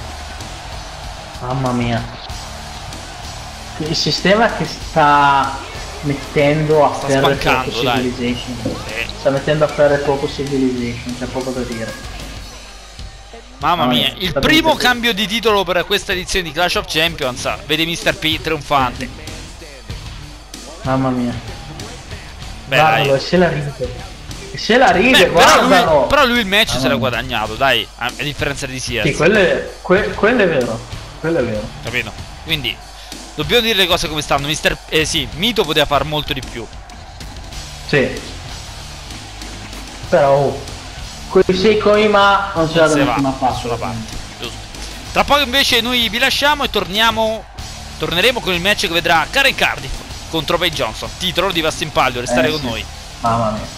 Mamma mia. Il sistema che sta mettendo a Sta ferro spaccando, poco dai. Civilization. Sì. Sta mettendo a ferro poco Civilization, c'è poco da dire. Mamma Ah, mia, eh, il sta primo bene. cambio di titolo per questa edizione di Clash of Champions vede mister P trionfante. Mamma mia. Beh, Guardalo, dai. e se la ride. E se la ride, Beh, però, guardalo. lui, però lui il match Mamma se l'ha mia. guadagnato, dai, a, a differenza di Sears. Sì, quello è, que- quello è vero. Quello è vero. Capito? Quindi dobbiamo dire le cose come stanno. Mister eh sì, Mito poteva far molto di più. Sì. Però oh, quei sei Koima non ce la da Se va nessuna da parte. nessuna parte. Giusto. Tra poco invece noi vi lasciamo e torniamo. Torneremo con il match che vedrà Karen Cardiff contro Paige Johnson. Titolo di Vasta in Palio, restare Eh, con sì. noi. Mamma mia.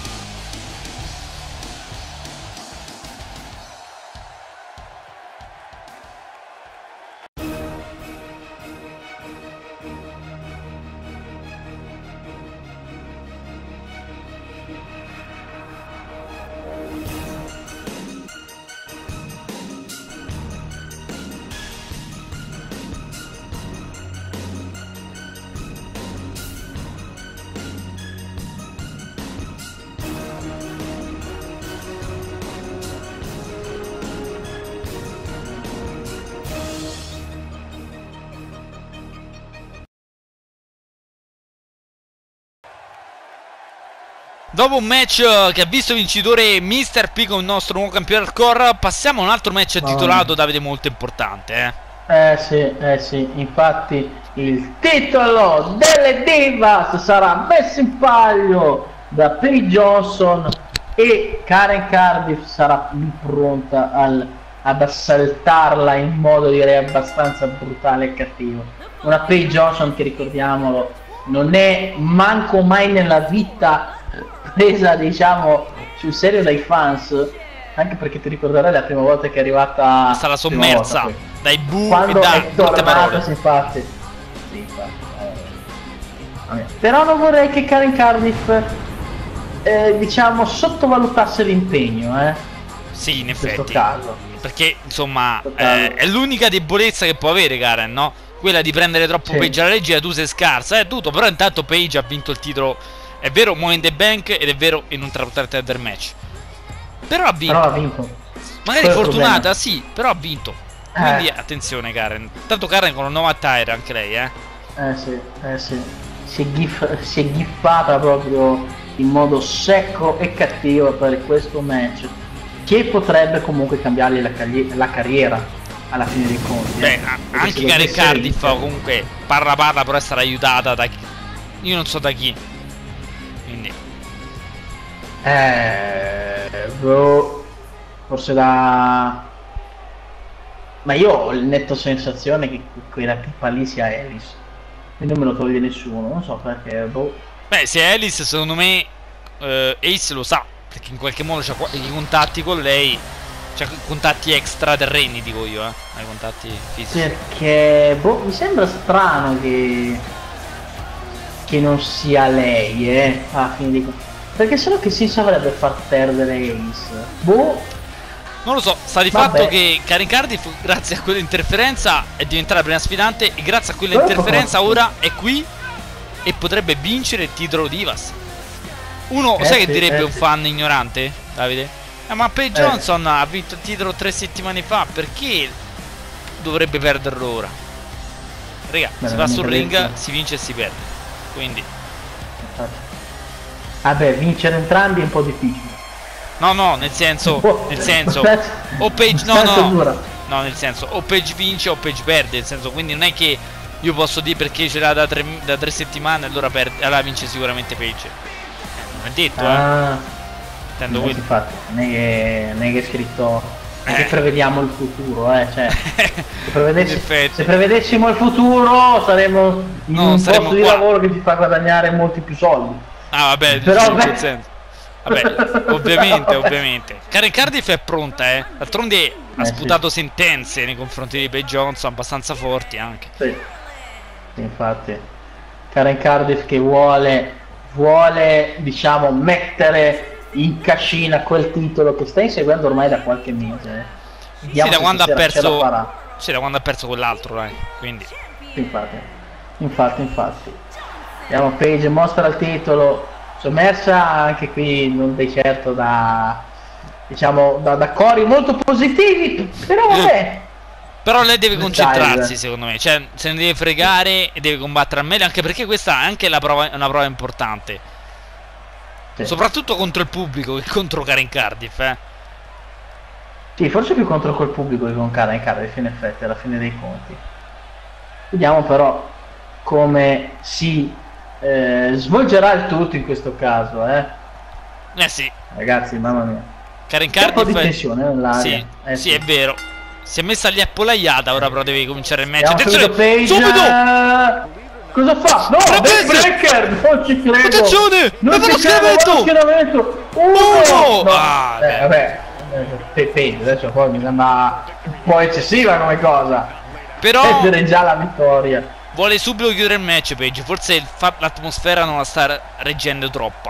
Dopo un match eh, che ha visto vincitore mister P con il nostro nuovo campione hardcore, passiamo a un altro match Mamma titolato, mia. Davide, molto importante, eh. Eh sì, eh sì, infatti il titolo delle Divas sarà messo in palio da Paige Johnson e Karen Cardiff sarà lì pronta al, ad assaltarla in modo direi abbastanza brutale e cattivo. Una Paige Johnson che, ricordiamolo, non è manco mai nella vita presa, diciamo, sul serio dai fans, anche perché ti ricorderai la prima volta che è arrivata, è stata sommersa volta, dai bu quando e da è brutte parole. tornato, infatti. Sì, infatti. Eh. Però non vorrei che Karen Cardiff eh, diciamo sottovalutasse l'impegno, eh. Sì, in In questo effetti. caso. Perché insomma Totalmente. eh, è l'unica debolezza che può avere Karen, no? Quella di prendere troppo Sì. Page alla regia, tu sei scarsa, è tutto. Però intanto Page ha vinto il titolo, è vero, Money in the Bank, ed è vero in un tender match. Però ha vinto. Però ha vinto. Magari Quello è il fortunata, problema. sì, però ha vinto. Quindi Eh. attenzione Karen. Tanto Karen con un nuovo attire anche lei, eh. Eh sì, eh sì. Si è, gif- si è giffata proprio in modo secco e cattivo per questo match, che potrebbe comunque cambiargli la, cagli- la carriera alla fine dei conti. Beh, eh. a- Perché anche se Karen dovesse Cardiff vincere- comunque parla parla però essere aiutata da chi. Io non so da chi. Quindi Eh, boh, forse da... Ma io ho il netto sensazione che quella tipa lì sia Alice. E non me lo toglie nessuno, non so perché, boh. beh, se Alice secondo me eh, Ace lo sa, perché in qualche modo c'ha i contatti con lei, c'ha contatti extraterreni, dico io, eh, ai contatti fisici. Perché, boh, mi sembra strano che... che non sia lei, eh, alla fine di... Perché sennò che senso avrebbe far perdere Ace? Boh, Non lo so, sta di Vabbè. fatto che Karen Cardiff, grazie a quell'interferenza, è diventata la prima sfidante e grazie a Però quell'interferenza poco- ora è qui e potrebbe vincere il titolo Divas. Uno, Eh sai sì, che direbbe eh un sì. fan ignorante, Davide? Eh, ma Paige Eh. Johnson ha vinto il titolo tre settimane fa, perché dovrebbe perderlo ora? Raga, Beh, si non va è sul mica ring, detto. si vince e si perde. Quindi, vabbè, vincere entrambi è un po' difficile. no, no, nel senso, Boh, nel senso, senso- o Paige, no, senso no, dura. no, nel senso, o Paige vince o Paige perde, nel senso, quindi non è che io posso dire perché ce l'ha da tre, da tre settimane, allora, perde, allora vince sicuramente Paige. Eh, non è detto, eh, Ah, intendo eh, quello. infatti, non è che, non è che è scritto, non è che Eh. prevediamo il futuro, eh, cioè, se, In prevedessi- effetti. se prevedessimo il futuro saremmo in No, un saremmo posto di qua. lavoro che ti fa guadagnare molti più soldi. Ah, vabbè, Però, dici in quel beh. senso. Vabbè, ovviamente, ovviamente. Karen Cardiff è pronta, eh. D'altronde ha Eh, sì. sputato sentenze nei confronti di Paige Johnson, abbastanza forti anche. Sì, sì, infatti Karen Cardiff che vuole vuole diciamo mettere in cascina quel titolo che sta inseguendo ormai da qualche mese, eh. Sì, Vediamo da se quando ha stasera ce la perso. farà. Sì, da quando ha perso quell'altro, dai. Quindi. Sì, infatti infatti infatti vediamo, Paige mostra il titolo, sommersa anche qui non di certo da diciamo da, da cori molto positivi, però vabbè. Però lei deve Dai, concentrarsi, dai. secondo me. Cioè, se ne deve fregare e deve combattere al meglio. Anche perché questa è anche la prova, una prova importante. Sì. Soprattutto contro il pubblico che contro Karen Cardiff, eh. Sì, forse più contro quel pubblico che con Karen Cardiff, in effetti, alla fine dei conti. Vediamo però come si eh, svolgerà il tutto in questo caso, eh. Eh sì. Ragazzi, mamma mia. Karen C'è un po' di Cardiff è... tensione nell'aria. Sì, Eh, sì, è vero. Si è messa lì appollaiata, ora però deve cominciare il match. Abbiamo Attenzione! subito Page. Subito! Cosa fa? No, Trapezo! Backbreaker! Non ci credo! Attenzione! Non Vedo lo ci credo, schiavetto! lo schienamento! Uno! No. Ah, eh, beh. vabbè, eh, Page adesso poi mi sembra un po' eccessiva come cosa. Però Perdere già la vittoria. vuole subito chiudere il match, Page. Forse il fa- l'atmosfera non la sta reggendo troppa.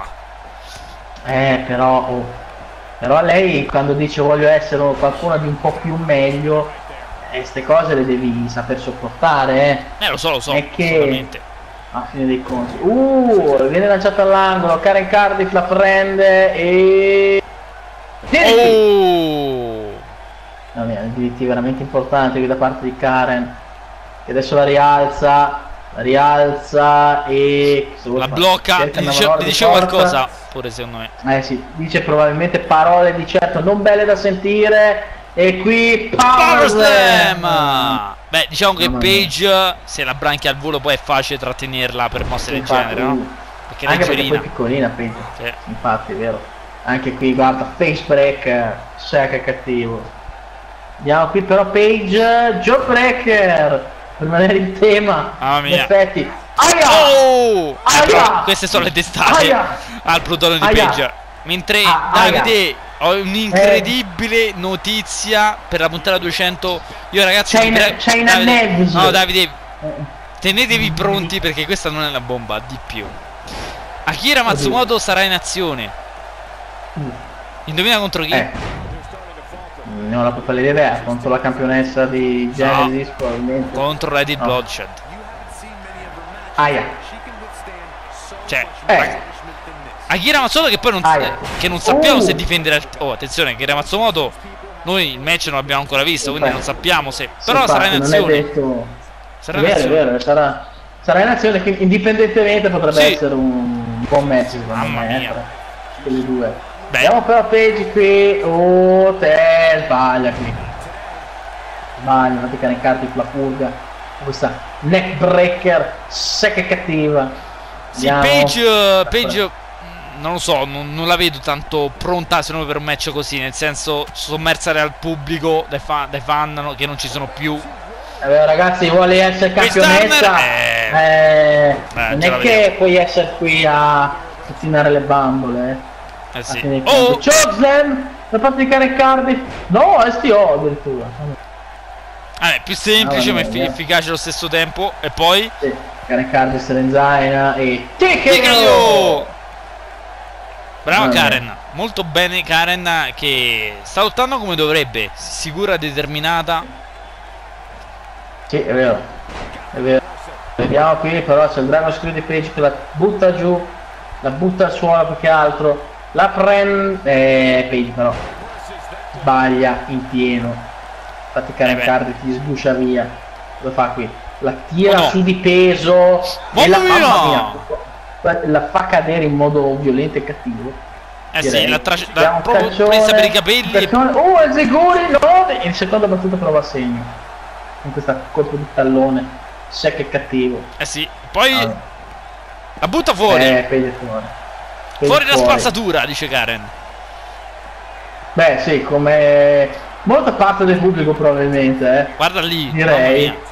Eh, però... oh. Però lei quando dice voglio essere qualcuno di un po' più meglio, queste cose le devi saper sopportare, eh. Eh, lo so, lo so, È che- assolutamente. A fine dei conti. Uh, viene lanciata all'angolo, Karen Cardiff la prende e... D D T! Oh! Mamma mia, D D T veramente importante qui da parte di Karen, che adesso la rialza, la rialza e... cosa vuole La fare? blocca, Cerca gli una dice, manovra gli di dice forza. qualcosa, pure secondo me. Eh sì, dice probabilmente parole di certo non belle da sentire. E qui Power Power Slam! Slam! Beh, diciamo che Mamma mia. Page, se la branchia al volo, poi è facile trattenerla per mosse del Infatti, genere, no? Perché è anche perché leggerina. poi piccolina Page. Sì. Infatti, è vero. Anche qui guarda, face breaker, sai che è cattivo. Andiamo qui però Page, Joe Breaker, per rimanere in tema. Mamma In mia. effetti Aia! Oh! Aia! Eh, però queste sono le testate Aia! al plotone di Aia! Page. Mentre Ah, Davide, ho un'incredibile notizia per la puntata duecento. Io ragazzi, C'è vi in- prego- c'è in Davide- annesso. no Davide, Eh, tenetevi pronti perché questa non è la bomba, di più. Akira Matsumoto sarà in azione. mm, Indovina contro chi? Eh. Non ho la più pallida idea, contro la campionessa di Genesis probabilmente. Contro Lady No. Bloodshed. Aia. Cioè, Eh. Akira Matsumoto che poi non, Aia. che non sappiamo Uh. se difenderà il... Oh, attenzione, Akira Matsumoto, noi il match non l'abbiamo ancora visto, quindi non sappiamo se... Però Sì, sarà in infatti, non è azione. detto. Sarà È in vero, è azione. vero, sarà, sarà in azione che indipendentemente potrebbe Sì. essere un buon match secondo Mamma me, mia. tra quelle due. Beh. Andiamo però a Page qui. Oh, te sbaglia qui. Sbaglia, non ti caricarti sulla purga. Questa neck breaker secca e cattiva. Sì, Andiamo. Page, eh, Page non lo so, non, non la vedo tanto pronta se non per un match così, nel senso sommersa dal pubblico, dai fan, dai fan no, che non ci sono più. Eh, beh, ragazzi, vuole essere Chris campionessa, Turner, eh, eh, non già la è che puoi essere qui a pettinare le bambole, eh. Eh A sì. fine Oh! tempo. Chokeslam da parte di Karen Cardiff. No, S T O addirittura. Vabbè, più semplice Ah, ma vabbè, effi- eh. efficace allo stesso tempo. E poi Sì, Karen Cardiff se in zaina e T K O! Brava Vabbè. Karen, molto bene Karen che sta lottando come dovrebbe, sicura, determinata. Sì, è vero. È vero. Vediamo qui però c'è il Dragon Screw di Page che la butta giù, la butta al suolo più che altro, la prende eh, Page però sbaglia in pieno. Infatti Karen Eh beh. Cardiff ti sguscia via. Cosa fa qui? La tira Oh no. su di peso e la, Mamma mia! mamma mia, la fa cadere in modo violento e cattivo. Eh direi. sì, l'ha tra- Diamo l'ha un proprio calcione, presa per i capelli e... calcione. Oh, il Zeguri no! In seconda battuta prova a segno con questo colpo di tallone secco e cattivo. Eh sì, poi Ah. la butta fuori. Eh, Page fuori. Page Fuori la spazzatura, dice Karen. Beh sì, come molta parte del pubblico probabilmente, eh. Guarda lì, Direi. mamma mia.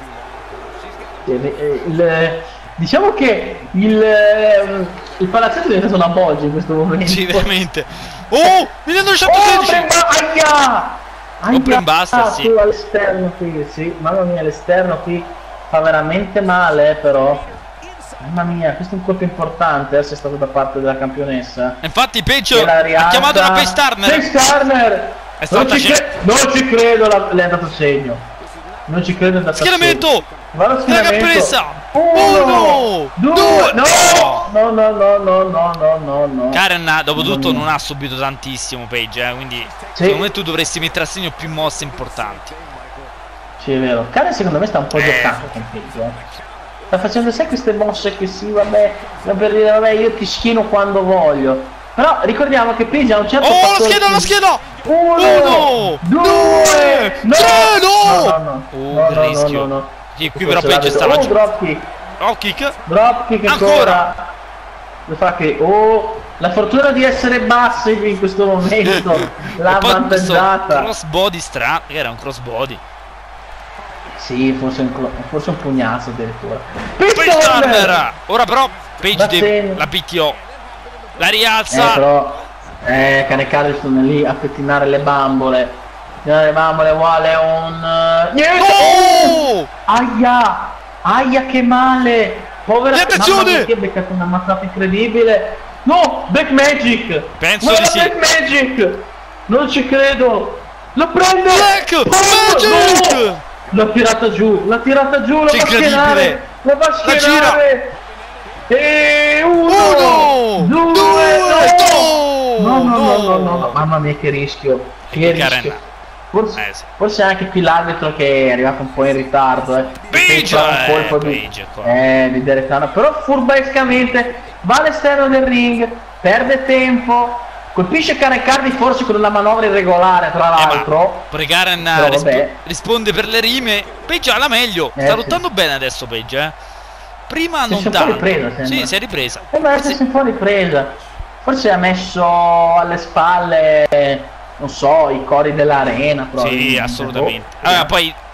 Il, il- diciamo che il, ehm, il palazzetto è diventato una bolgia in questo momento. Sì, veramente. Oh, Oh, centosedici. Bremba- aia! Aia! Oh, Brembuster, sì. Tu all'esterno qui, sì, mamma mia, l'esterno qui fa veramente male, eh, però. Mamma mia, questo è un colpo importante, eh, se è stato da parte della campionessa. Infatti Che Page la ha rialza. chiamato la Pace Turner. Pace Turner! È Non stata ci, cre- non ci credo, la- le è andato segno. Non ci credo, è andato Schieramento Va allo della schieramento. campionessa. Uno, Uno, due, due, no, no, no, no, no, no, no, no, no. Karen dopo tutto Mamma mia. non ha subito tantissimo Page, eh, quindi Sì. secondo me tu dovresti mettere a segno più mosse importanti. Sì, è vero. Karen secondo me sta un po' Eh. giocando con Page, eh. Sta facendo sai queste mosse che sì, vabbè, per dire vabbè io ti schieno quando voglio. Però ricordiamo che Page ha un certo Oh, la fattore schiena, la più- schiena! Uno, Uno, due, due, no, tre, no! no, no, no, Oh, no, che no, rischio. no, no. Sì, qui però Forse Page l'ha stava detto. giù. Oh, drop kick, Oh, kick. drop kick Ancora. ancora. Lo fa che, oh, la fortuna di essere bassi qui in questo momento l'ha E poi questo avvantaggiata. crossbody strano, che era un crossbody. Sì, forse un, clo- forse un pugnazzo addirittura. Pace Pistol! Turner! Ora però Page Va deve, bene. la picchiò. La Eh, rialza. però, eh, Cane Cardiff sono lì a pettinare le bambole. Pettinare le bambole vuole un... eh, Niente! Oh! Aia! Aia che male! Povera... E attenzione! Mamma mia, che ha beccato una mazzata incredibile! No! Black Magic! Penso Guarda di sì. Black Magic! Non ci credo! Lo prende! Black Oh, Magic! no! L'ha tirata giù! L'ha tirata giù! La Che va a incredibile! schienare! La va a La schienare! E uno! Uno! Due! Due! No! No, no, no, no, no, no. no, mamma mia che rischio! E Che che Karen- rischio! Forse, Eh, sì. forse anche qui l'arbitro che è arrivato un po' in ritardo, eh. Page, Fa un colpo eh, di, Page, qua. eh, di Deretano, però furbescamente va all'esterno del ring, perde tempo, colpisce Karen Cardiff forse con una manovra irregolare tra Eh, l'altro. ma pure Karen Però rispo- vabbè. risponde per le rime. Page ha la meglio. Eh, Sta sì. lottando bene adesso Page, eh. Prima Si è non un po' tanto. ripresa, sembra. Sì, si è ripresa. Sembra Forse- essersi un po' ripresa. Forse ha messo alle spalle, non so, i cori dell'arena. Sì, probabilmente. assolutamente. Oh, Allora, poi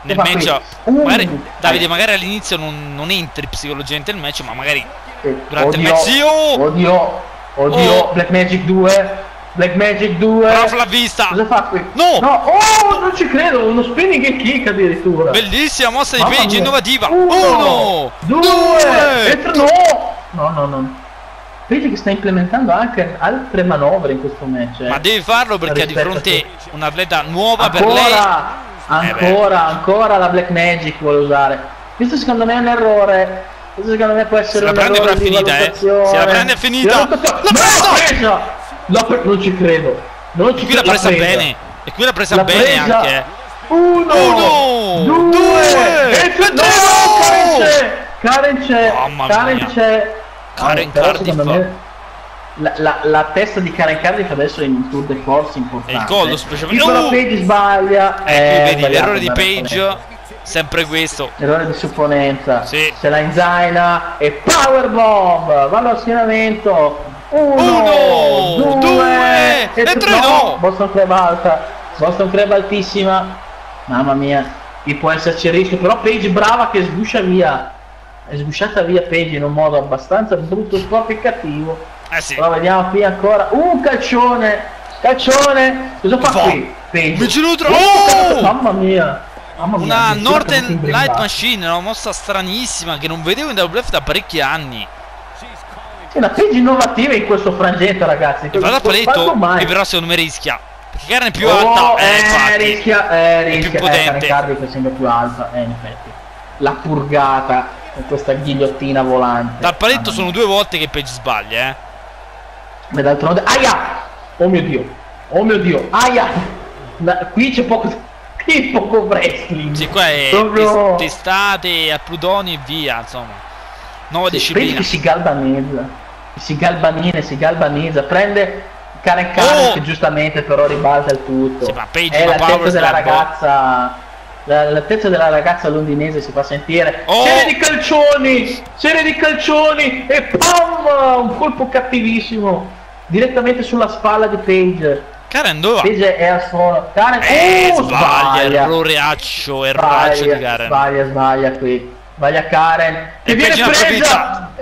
nel fa match, qui? Uh, magari, Davide, eh. magari all'inizio non, non entri psicologicamente nel match, ma magari Eh, durante il oddio, match. Oh! Oddio, oddio, Oh. Black Magic due, Black Magic due. Prof l'ha vista. Cosa fa qui? No! No, oh, non ci credo, uno spinning e kick addirittura. Bellissima mossa di Mamma Page, mia. innovativa. Uno, Uno, due, due, e tre, no! No, no, no. Page che sta implementando anche altre manovre in questo match. Eh. Ma devi farlo perché ha di Rispetto fronte a- un'atleta nuova per lei. Ancora, ancora, ancora la Black Magic vuole usare. Questo secondo me è un errore. Questo secondo me può essere Se la un prende errore però è di finita, eh. valutazione. Se la prende è finita. La L'ha presa! L'ha pre- non ci credo. Non ci E qui l'ha credo. presa bene. E qui l'ha presa L'ha bene presa. anche. Uno, Uno, due, due, e tre. e No, tre. Karen c'è. Karen c'è. Mamma Karen mia. c'è. Karen Ah, però Cardiff. secondo me La, la, la testa di Karen Cardiff adesso è in un tour de force importante. E il collo specialmente. Però Uh! Page sbaglia. Eh, eh, qui vedi sbagliato, l'errore di sbagliato, Page. Sempre questo. Errore di supponenza. Sì. Se la inzaina e powerbomb. Va allo schienamento. Uno, Uno, due, due, e tre. tre, no. No, Boston Crab alta. Boston Crab altissima. Mamma mia. Qui può esserci il rischio. Però Page brava che sguscia via. È sgusciata via Page in un modo abbastanza brutto, sporco e cattivo. Eh sì. Però vediamo qui ancora. Un calcione. Calcione. Cosa fa Va. qui? Page. Mi giro tra- Oh, Oh! Mamma mia. Mamma mia, Una addirittura Northern caduto in Light brembato. Machine, una mossa stranissima che non vedevo in W W F da parecchi anni. Sì, una Page innovativa in questo frangente, ragazzi. E vado a paletto Quanto mai? e però secondo me rischia. Perché Karen è più Oh, alta. Eh, eh, infatti. rischia, eh, più rischia. potente. Eh, Cardiff è sempre più alta, eh, in effetti. L'ha purgata con questa ghigliottina volante. Dal paletto Mamma sono mia. due volte che Page sbaglia, eh. Ma d'altronde. Aia! Oh mio dio! Oh mio dio! Aia! Ma qui c'è poco. Qui poco wrestling. Sì, qua è Proprio- tes- testate, appludoni e via, insomma. Nuova Sì, disciplina. Page che si galvanizza. Si galbanina, si galbanizza. Prende Karen Cardiff Oh! che giustamente però ribalta il tutto. Sì, ma Page è una l'altezza power della slam, ragazza. la- L'altezza della ragazza londinese si fa sentire. Oh! Serie di calcioni! Serie di calcioni! E pam! Un colpo cattivissimo. Direttamente sulla spalla di Page. Karen dove va? Page è al suolo. Karen Eh, oh, sbaglia, erroreaccio, erraccio di sbaglia, Karen. sbaglia, sbaglia qui. Sbaglia Karen. Che E viene Page ne presa!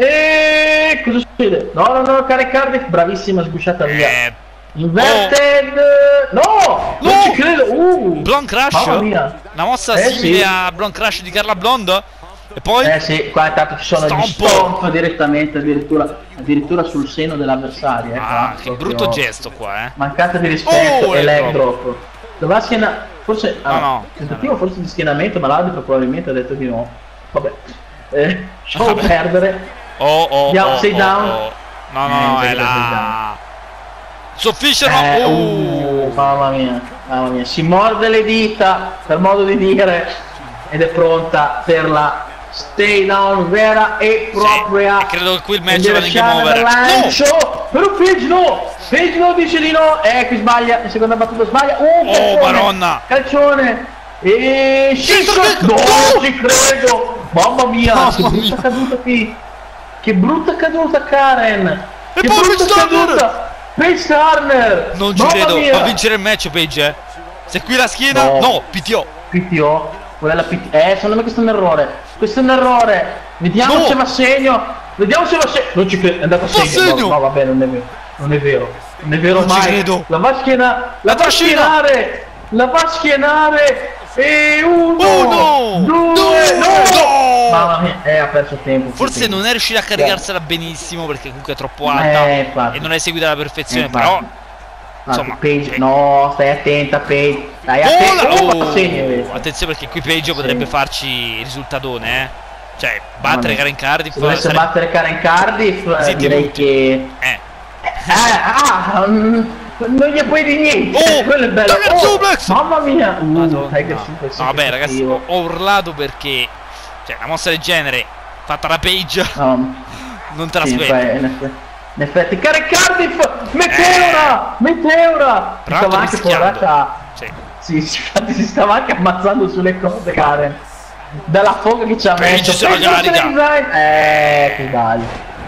E cosa succede? No, no, no, Karen Cardiff, bravissima, sgusciata via. Eh, Inverted! No! Non No! ci credo! Uh! Blonde Crash? Mamma mia! Una mossa Eh, simile sì. a Blonde Crash di Carla Blonde? E poi? Eh sì, qua intanto ci sono gli Stompo. stomp direttamente, addirittura, addirittura sul seno dell'avversario. Eh, Ah, qua, che proprio brutto gesto qua, eh. Mancata di rispetto Oh, e leg leg drop. Doveva schiena... Forse... No, ah, no. tentativo forse di schienamento, ma l'arbitro probabilmente ha detto di no. Vabbè. Eh, lasciamo Vabbè. perdere. Oh, oh, Andiamo, oh, sei oh, down. oh. No, no, Eh, è sei la... Soffice, Eh, no! uh, Uh. mamma mia, mamma mia, si morde le dita, per modo di dire, ed è pronta per la stay down vera e propria. Sì, e credo che qui il match Deve vada in game lasciare over. il lancio, però Page no, Page no dice di no, eh qui sbaglia, in seconda battuta sbaglia, uh, Oh, calcione, Madonna. calcione, e scisso, Dentro, no, dentro. non ci credo, mamma mia, Mamma che brutta mia. caduta qui, che brutta caduta Karen, E che poi brutta Page Turner. caduta, Page Turner, Non ci mamma credo, mia. va a vincere il match Page, eh. Se qui la schiena, No. no, P T O. P T O, quella P T O, eh secondo me questo è un errore, questo è un errore, vediamo No. se va a segno, vediamo se va a segno, non ci credo, è andato a Va a segno, segno. no, no vabbè non è vero, non è vero, non è vero Non ci mai, credo. la va a schiena, la va a trascina. schienare, la va a schienare, e uno, Uno, due, due, no, no. mamma mia, eh ha perso tempo, Forse tempo. non è riuscita a caricarsela benissimo perché comunque è troppo alta Eh, infatti. e non è eseguita alla perfezione, Eh, infatti. però Infatti, insomma, Page, eh. no, stai attenta Page, stai Oh, attenta, la- oh, va a oh, segno invece. attenzione perché qui Page potrebbe farci il risultatone, eh. Cioè, battere Mamma Karen mia. Cardiff Se dovesse sarebbe- battere Karen Cardiff, eh, Zitti direi tutti. che... Eh. Eh, ah, mm, non gli puoi dire niente, Oh, quello è bello. Tiger Oh, suplex! mamma mia, uh, Madonna. Tiger suplex, No, vabbè che ragazzi, cattivo. ho urlato perché cioè, una mossa del genere fatta da Page No, non te sì, l'aspetti. poi, in effetti, in effetti, Karen Cardiff, Meteora, Meteora, Tra stava l'altro anche rischiando. porata, Sì. sì, sì, infatti si stava anche ammazzando sulle cose Karen, dalla foga che ci ha Page messo, se la Page non se ne carica. design. Eh, che sbaglio,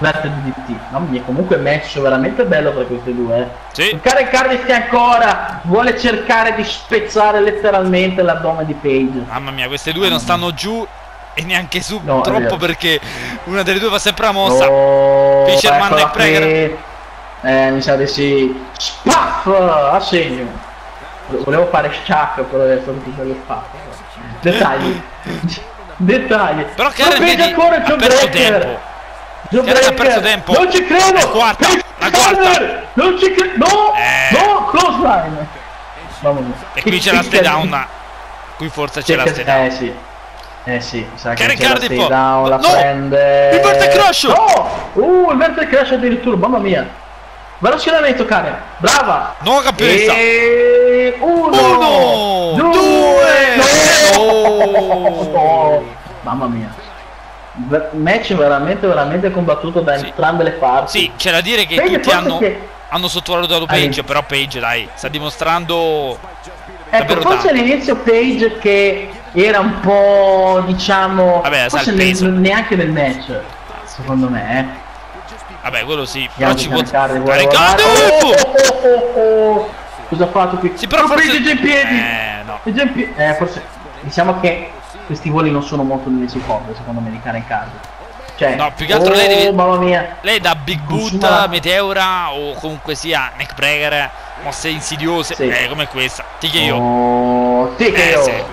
Verte di D T. Mamma mia, comunque match veramente bello tra questi due. Eh. Sì. Karen Cardiff che ancora vuole cercare di spezzare letteralmente l'addome di Page. Mamma mia, queste due non stanno giù e neanche su No, troppo perché una delle due fa sempre la mossa. Oh, Fisherman e Prager. Eh, mi sa di sì. Spaff! A segno. Volevo fare Shaq, però è stato tutto lo spaff. Dettagli. Dettagli. Però Karen vedi, ancora ha perso tempo. Karen ha perso tempo. Non ci credo. La quarta, la quarta. Non ci credo. No, eh. no, close line. Mamma mia. E qui c'è la stay down. Qui forse c'è la stay down. Eh sì. Eh sì, sa che Karen c'è la Cardiff. stay down, la No. prende. Il verte crash. No! Uh, il verte crash addirittura, mamma mia. Velocionamento, Karen. Brava. Nuova campionessa. E... Uno, Uno, due, due. no. Oh. Mamma mia. Ver- match veramente veramente combattuto da Sì. entrambe le parti. Sì, c'è da dire che Page tutti forse hanno, che- hanno sottovalutato Page, All'in- però Page dai, sta dimostrando Ecco, davvero forse tanto. all'inizio Page che era un po', diciamo, Vabbè, sa forse il ne- peso. neanche nel match, secondo me, eh. Vabbè, quello sì, però Vediamo ci che può Karen vuole caricare. volare. Oh, oh, oh, oh, oh. Cosa ha fatto qui? Sì, però Oh, forse Page è già in piedi. Eh, no. È già in piedi. Eh, forse diciamo che questi voli non sono molto nelle sue corde, secondo me, di Karen Cardiff. Cioè, No, più che altro oh, lei deve- mamma mia. Lei da Big Boot, Consuma- Meteora o comunque sia neckbreaker, mosse insidiose, Sì. eh, come questa. T K O. Oh, T K O. Eh, sì.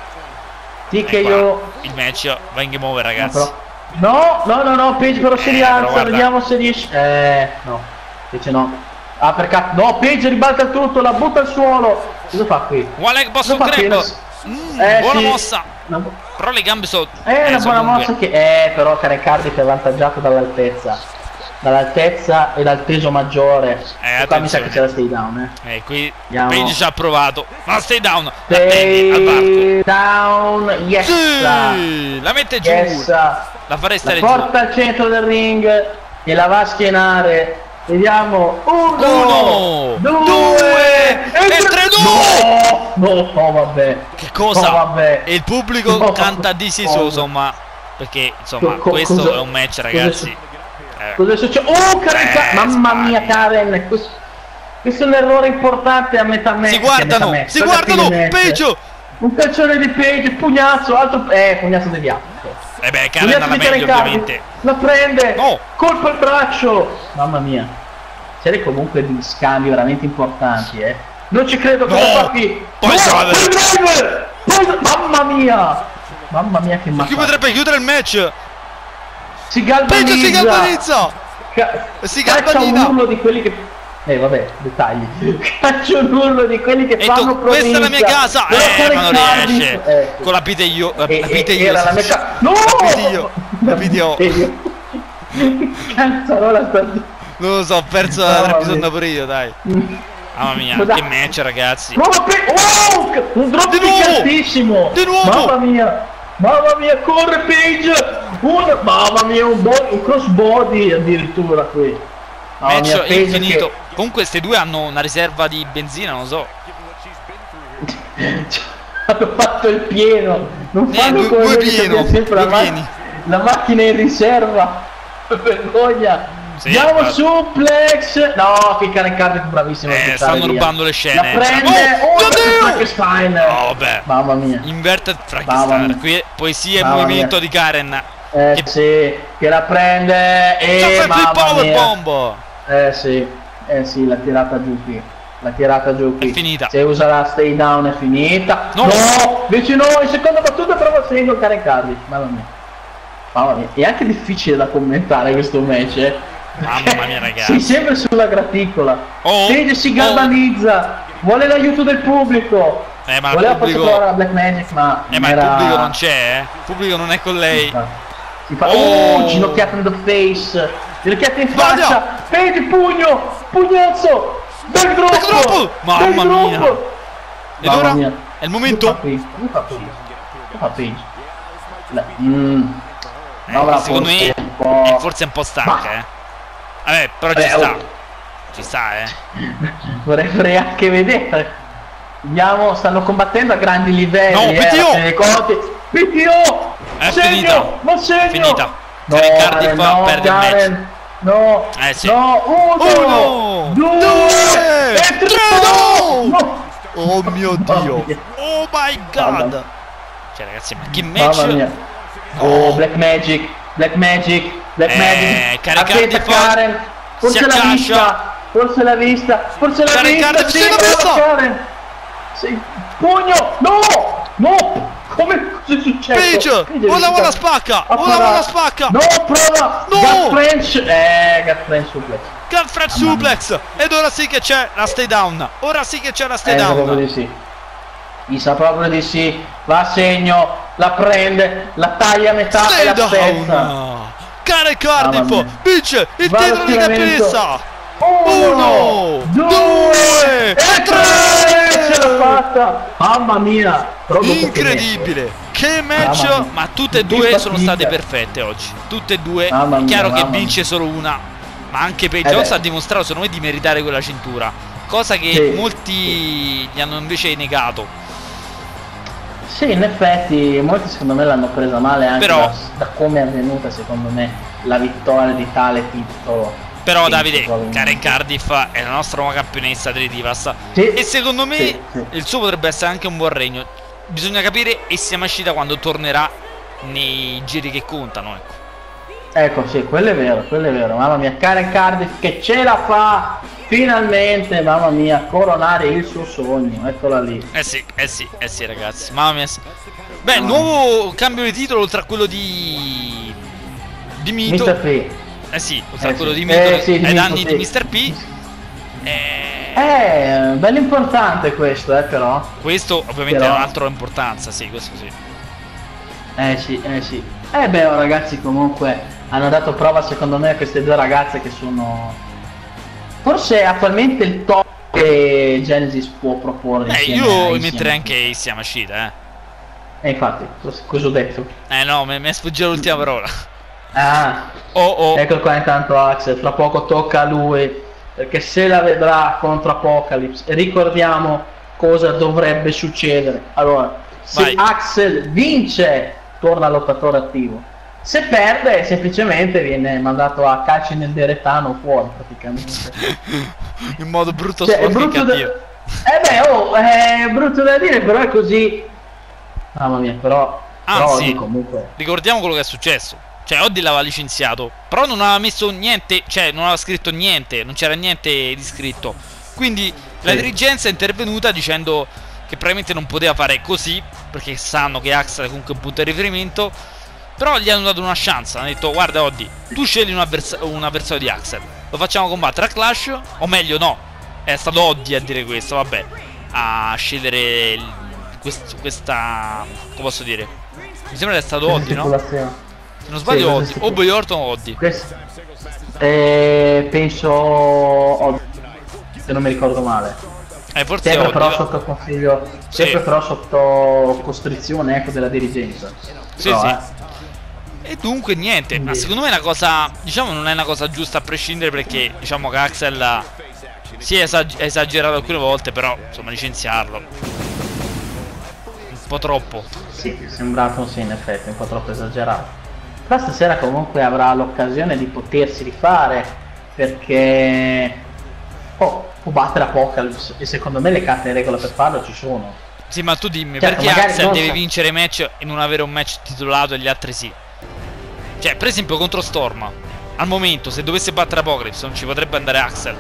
T K E qua O. il match va in game over, No, ragazzi. però- No, no, no, no, Page però si Eh, rialza, però guarda. vediamo se riesce. Eh, no, invece no. Ah, perché no, Page ribalta il tutto, la butta al suolo. Cosa fa qui? One leg Boston Cosa fa qui? Crab. Non- Mm, Eh, buona sì. mossa. Una- Però le gambe sono. È una sono buona lunghe. mossa che. Eh, però Karen Cardiff è avvantaggiato dall'altezza. Dall'altezza e dal peso maggiore. Eh, E qua mi sa che attenzione. c'è la stay down, eh. Eh, qui Andiamo. Page ci ha provato. Ma stay down. La prendi al varco. Stay down, yes. Sì, la mette giù. Yes. La farei La stare giù. porta al centro del ring e la va a schienare. Vediamo. Uno, Uno, due, due, e tre, no! No, no, vabbè. Che cosa? No, vabbè. E il pubblico No, canta This is no. insomma. Perché insomma Co- co- questo cosa- è un match, cosa ragazzi. è Eh, Cosa succede? Oh, Karen Eh, Ca- mamma sbaglia. mia, Karen. Questo, questo è un errore importante a metà match. si a metà guardano, match, si alla guardano. fine match. Page. Un calcione di Page, pugnazzo, altro. Eh, pugnazzo deviato. Eh beh, Karen Pugnazzo alla di Karen meglio Cardiff. ovviamente. La prende. No. Colpo al braccio. Mamma mia. Serie comunque di scambi veramente importanti, eh. Non ci credo che No. lo fa qui. Poi No, se va- poi driver! Poi- Mamma mia. Mamma mia che Chi mazza. potrebbe chiudere il match? Si Page galvanizza. si galvanizza. Ca- Si caccia galvanizza. un urlo di quelli che. Eh vabbè, dettagli. Caccia un urlo di quelli che E fanno tu, questa è la mia provincia. casa. Però Eh, Karen ma non Cardiff- riesce. ecco. Con la pite io. La E- e- pite io. era la mia casa. No! La pite io. La pite io. Che cazzarola sta. Non lo so, ho perso Mamma la mia. bisogna pure io, dai. Mamma mia, Cosa- che match, ragazzi. Nuova pe- oh, c- un drop Di nuovo! piccantissimo. Di nuovo! Mamma mia. Mamma mia, corre Page. Un, mamma mia, un, bo- un crossbody addirittura qui. Mamma Match mia, Page infinito. che- Comunque queste due hanno una riserva di benzina, non lo so. hanno fatto il pieno, non Eh, fanno due- come due noi che pieno, abbiamo sempre la, due ma- pieni. la macchina in riserva. Vergogna. Sì, Andiamo guarda. suplex. No, che Karen Cardiff bravissimo a Eh, buttare stanno via. rubando le scene. La prende. Oh, Oh, mio Dio! Frankenstein. Oh, vabbè. Mamma mia. Inverted Mamma Frankenstein. mia. Qui poesia e Mamma movimento mia. di Karen. Eh Che- sì, che la prende C'ha e sempre il mamma power mia. bomb. Eh sì, eh sì, l'ha tirata giù qui. L'ha tirata giù qui. È finita. Se usa la stay down è finita. No. No, invece no, in seconda battuta prova segno Karen Cardiff. Mamma mia. Mamma mia, è anche difficile da commentare questo match, eh. Mamma mia, ragazzi. Sei sempre sulla graticola. Oh, Page si oh. galvanizza. Vuole l'aiuto del pubblico. Eh, ma il Voleva forse pubblico- provare la Black Magic, ma Eh, ma era... il pubblico non c'è, eh. Il pubblico non è con lei. Si fa... Oh. Oh, ginocchiata in the face. Ginocchiata in Sbaglia. faccia. Page, pugno. Pugnazzo. Backdrop. Backdrop. Mamma mia. Ed Mamma ora mia. è il momento. Come fa Page? Come fa Page? La- mm. Eh, No, ma secondo me forse un po'- è forse un po' stanca, Ma- eh. Vabbè, però ci Vabbè, sta. oh. Ci sta, eh. Vorrei, vorrei anche vedere. Andiamo, stanno combattendo a grandi livelli. No, eh, P T O! alla fine dei conti. P T O! È segno! finita. Non segno! Finita. No, Karen Cardiff Karen, no, perde il Karen. match. No, Eh sì. no, uno, Uno, due, due, e tre, tre, no! no! No! Oh mio Mamma Dio. mia. Oh my Mamma god. mia. Cioè ragazzi, ma che Mamma match. mia. Oh, Black Magic, Black Magic, Black Eh, Magic. caricardi Aspetta, forte. Karen. Forse Si l'ha accascia. vista, forse l'ha vista, forse l'ha Caricardi, vista. sì, l'ha brava vista. Karen. Sì. Pugno, no, no. Come cosa è successo? Peach, ora la spacca, ora la spacca. No, prova. No. Gut French, eh, Gut French suplex. Gun French suplex. Ed ora sì che c'è la stay down. Ora sì che c'è la stay Eh, proprio down. di sì. Mi sa proprio di sì. Va a segno, la prende, la taglia a metà e Stay la spezza. down. Care Mamma Cardiff mia. vince il Va allo titolo di stiramento. campionessa. Uno, due, due e e tre! Ce l'ha fatta! Mamma mia! Proprio Incredibile. Che match, Mamma mia. ma tutte e Che due sono fatica. state perfette oggi. Tutte e due. Mamma È mia, chiaro che mamma vince solo una, ma anche Eh Page beh. ha dimostrato secondo me di meritare quella cintura, cosa che Sì. molti gli hanno invece negato. Sì, in effetti molti secondo me l'hanno presa male anche Però- da, da come è avvenuta secondo me la vittoria di tale titolo. Però Sì, Davide, probabilmente. Karen Cardiff è la nostra nuova campionessa delle Divas. Sì, E secondo me sì, sì. il suo potrebbe essere anche un buon regno. Bisogna capire e sia uscita quando tornerà nei giri che contano, ecco. Ecco, sì, quello è vero, quello è vero. Mamma mia, Karen Cardiff che ce la fa finalmente, mamma mia, coronare il suo sogno. Eccola lì. Eh sì, eh sì, eh sì ragazzi. Mamma mia. Beh, Mamma nuovo cambio di titolo oltre a quello di di Mito. mister P. Eh sì, oltre Eh a quello sì. di Mito Eh sì, di ai Mito, danni sì. di mister P. Eh, Eh, bello importante questo, eh, però. questo ovviamente Però- ha un'altra importanza, sì, questo sì. Eh sì, eh sì. Eh beh, oh, ragazzi, comunque hanno dato prova secondo me a queste due ragazze che sono forse attualmente il top che Genesis può proporre. Beh, insieme io ai metterei Siam. anche i Siam Ashita, eh. Eh, infatti, cos- cosa ho detto? Eh no, mi mi è sfuggita l'ultima parola. Ah, Oh oh. ecco qua intanto Axel, fra poco tocca a lui, perché se la vedrà contro Apocalypse, ricordiamo cosa dovrebbe succedere. Allora, se Vai. Axel vince, torna lottatore attivo. Se perde, semplicemente viene mandato a calci nel deretano fuori, praticamente. In modo brutto, Cioè, è sporco e brutto da... cattivo. Eh beh, oh, è brutto da dire, però è così. Mamma mia, però... però Anzi, oggi comunque... ricordiamo quello che è successo. Cioè, Oddi l'aveva licenziato, però non aveva messo niente, cioè non aveva scritto niente, non c'era niente di scritto. Quindi la Sì. dirigenza è intervenuta dicendo che probabilmente non poteva fare così, perché sanno che Axel è comunque un punto di riferimento. Però gli hanno dato una chance, hanno detto guarda Oddi, tu scegli un, avvers un avversario di Axel, lo facciamo combattere a Clash, o meglio no, è stato Oddi a dire questo, vabbè, a scegliere il, quest, questa, come posso dire, mi sembra che è stato Oddi, no? stipulazione. Se non sbaglio Sì, Oddi, questa o Boy Orton o Oddi. Questo... Eh, penso... oh, se non mi ricordo male. Eh, forse Sempre Oddi. però sotto consiglio, sempre Sì. però sotto costrizione, ecco, della dirigenza. Sì, Però, sì. eh, E dunque niente, ma Quindi- secondo me è una cosa, diciamo non è una cosa giusta a prescindere, perché diciamo che Axel si è esag- esagerato alcune volte, però insomma licenziarlo un po' troppo. Sì, è sembrato sì, in effetti, un po' troppo esagerato. Però stasera comunque avrà l'occasione di potersi rifare, perché oh, può battere Apocalypse e secondo me le carte in regola per farlo ci sono. Sì, ma tu dimmi, Certo, perché magari Axel non deve sa- vincere match e non avere un match titolato e gli altri sì? Cioè, per esempio contro Storm, al momento se dovesse battere Apocalypse non ci potrebbe andare Axel?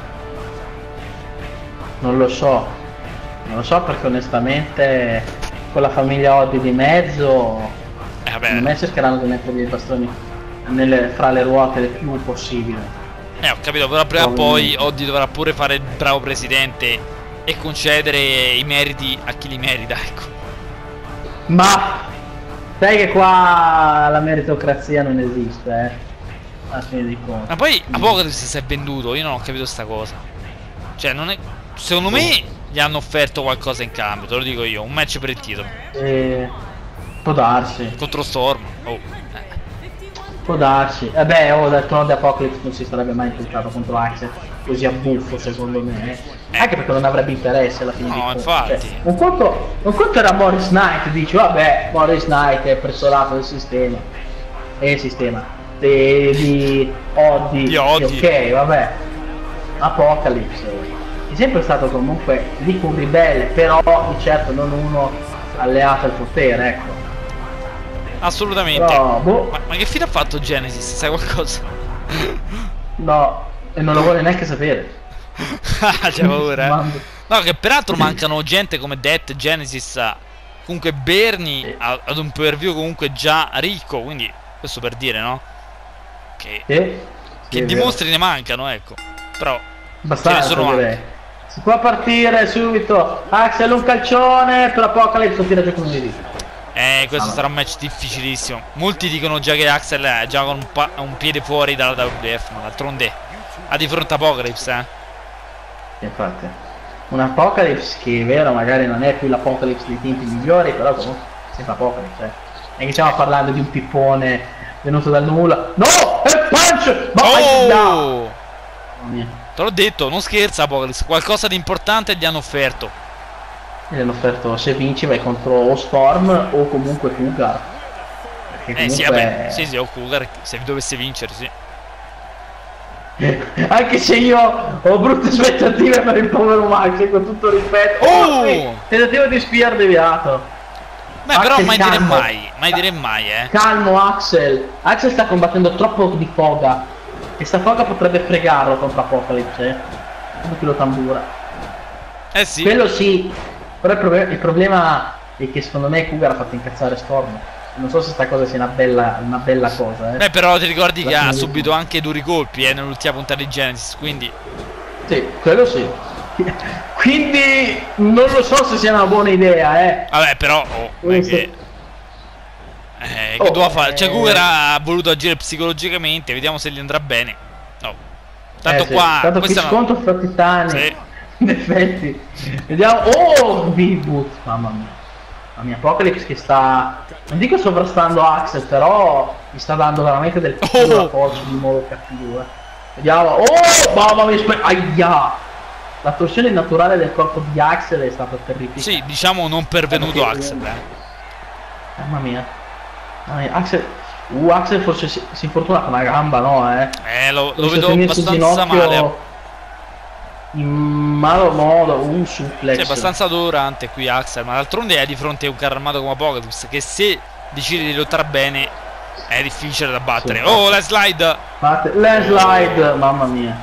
Non lo so, non lo so perché onestamente con la famiglia Oddi di mezzo, Eh secondo vabbè, me cercheranno di mettere i bastoni nelle- fra le ruote il più possibile. eh ho capito, però prima o poi Probabilmente. Oddi dovrà pure fare il bravo presidente e concedere i meriti a chi li merita, ecco. Ma sai che qua la meritocrazia non esiste, eh? A fine di conti. Ma poi Apocalypse si è venduto, io non ho capito sta cosa. Cioè, non è. Secondo me gli hanno offerto qualcosa in cambio, te lo dico io, un match per il titolo. Eh, può darsi, Contro Storm. Oh. Eh. può darsi. E beh, oh, dal trono di Apocalypse non si sarebbe mai infiltrato contro Axel così a buffo secondo me. Eh. Eh. Anche perché non avrebbe interesse alla fine No, di conti. infatti. Cioè, un, conto, un conto era Morris Knight, dici vabbè, Morris Knight è presso lato del sistema. E il sistema. di, di Oddi, Di Oddi. ok, vabbè. Apocalypse è sempre stato comunque dico un ribelle, però di certo non uno alleato al potere, ecco. Assolutamente. Però, boh, Ma, ma che fine ha fatto Genesis? Sai qualcosa? no, e non lo vuole neanche sapere. Ah, c'è paura, eh. Mando. No, che peraltro mancano gente come Death, Genesis, comunque Bernie a- ad un per view comunque già ricco, quindi questo per dire, no? Che, Sì, sì, che è di vero. mostri ne mancano, ecco. Però Abbastanza, ce ne sono direi. anche. Si può partire subito. Axel un calcione per Apocalypse, tira giù con un dito. Eh, questo Ah, no. sarà un match difficilissimo. Molti dicono già che Axel è già con un, pa- un piede fuori dalla W W F, ma d'altronde ha di fronte a Apocalypse, eh. Infatti, un Apocalypse che è vero, magari non è più l'Apocalypse dei tempi migliori, però comunque sempre Apocalypse, eh. Non è che stiamo parlando di un pippone venuto dal nulla. No! È punch! Ma aia! Oh! Mamma mia. Te l'ho detto, non scherza Apocalypse, qualcosa di importante gli hanno offerto. Gli hanno offerto se vinci vai contro o Storm o comunque Cougar. Perché Eh sì, comunque- vabbè, sì sì, o Cougar, se dovesse vincere, sì. Anche se io ho brutte aspettative per il povero Max, e con tutto rispetto. Oh! sì, tentativo di spear deviato. Beh, però Axel mai dire calmo. mai, mai dire mai, eh. Calmo Axel. Axel sta combattendo troppo di foga. E sta foga potrebbe fregarlo contro Apocalypse, eh. Come che lo tambura. Eh sì. Quello sì. Però il, proble- il problema è che secondo me Cougar ha fatto incazzare Storm. Non so se sta cosa sia una bella, una bella cosa, eh. Beh, però ti ricordi che La ha fine di subito tutto. anche duri colpi, eh, nell'ultima puntata di Genesis, quindi... Sì, quello sì. Quindi non lo so se sia una buona idea, eh. Vabbè, però, oh, non è che... Eh, che Oh, doveva fare? Cioè, eh. Cougar ha voluto agire psicologicamente, vediamo se gli andrà bene. No. Tanto Eh sì, qua... tanto qui questa no. scontro fra titani. Sì. In effetti. Vediamo. Oh, V-Boot. Mamma mia. La mia Apocalypse che sta. Non dico sovrastando Axel, però mi sta dando veramente del culo Oh. la forza di modo cattivo. Eh. Vediamo. Oh, mamma mia. spe- Aia. La torsione naturale del corpo di Axel è stata terrificante. Sì, diciamo non pervenuto Perché- Axel, eh. Mamma mia. Mamma mia. Axel. Uh, Axel forse si, si infortuna con una gamba, no, eh? Eh, lo, lo Visto vedo finire sul abbastanza ginocchio male. in malo modo, un suplex. Sì, abbastanza dolorante qui Axel, ma d'altronde è di fronte a un carro armato come Apocalypse che se decide di lottare bene è difficile da battere. Sì. Oh, la slide! Batte- Le slide, mamma mia.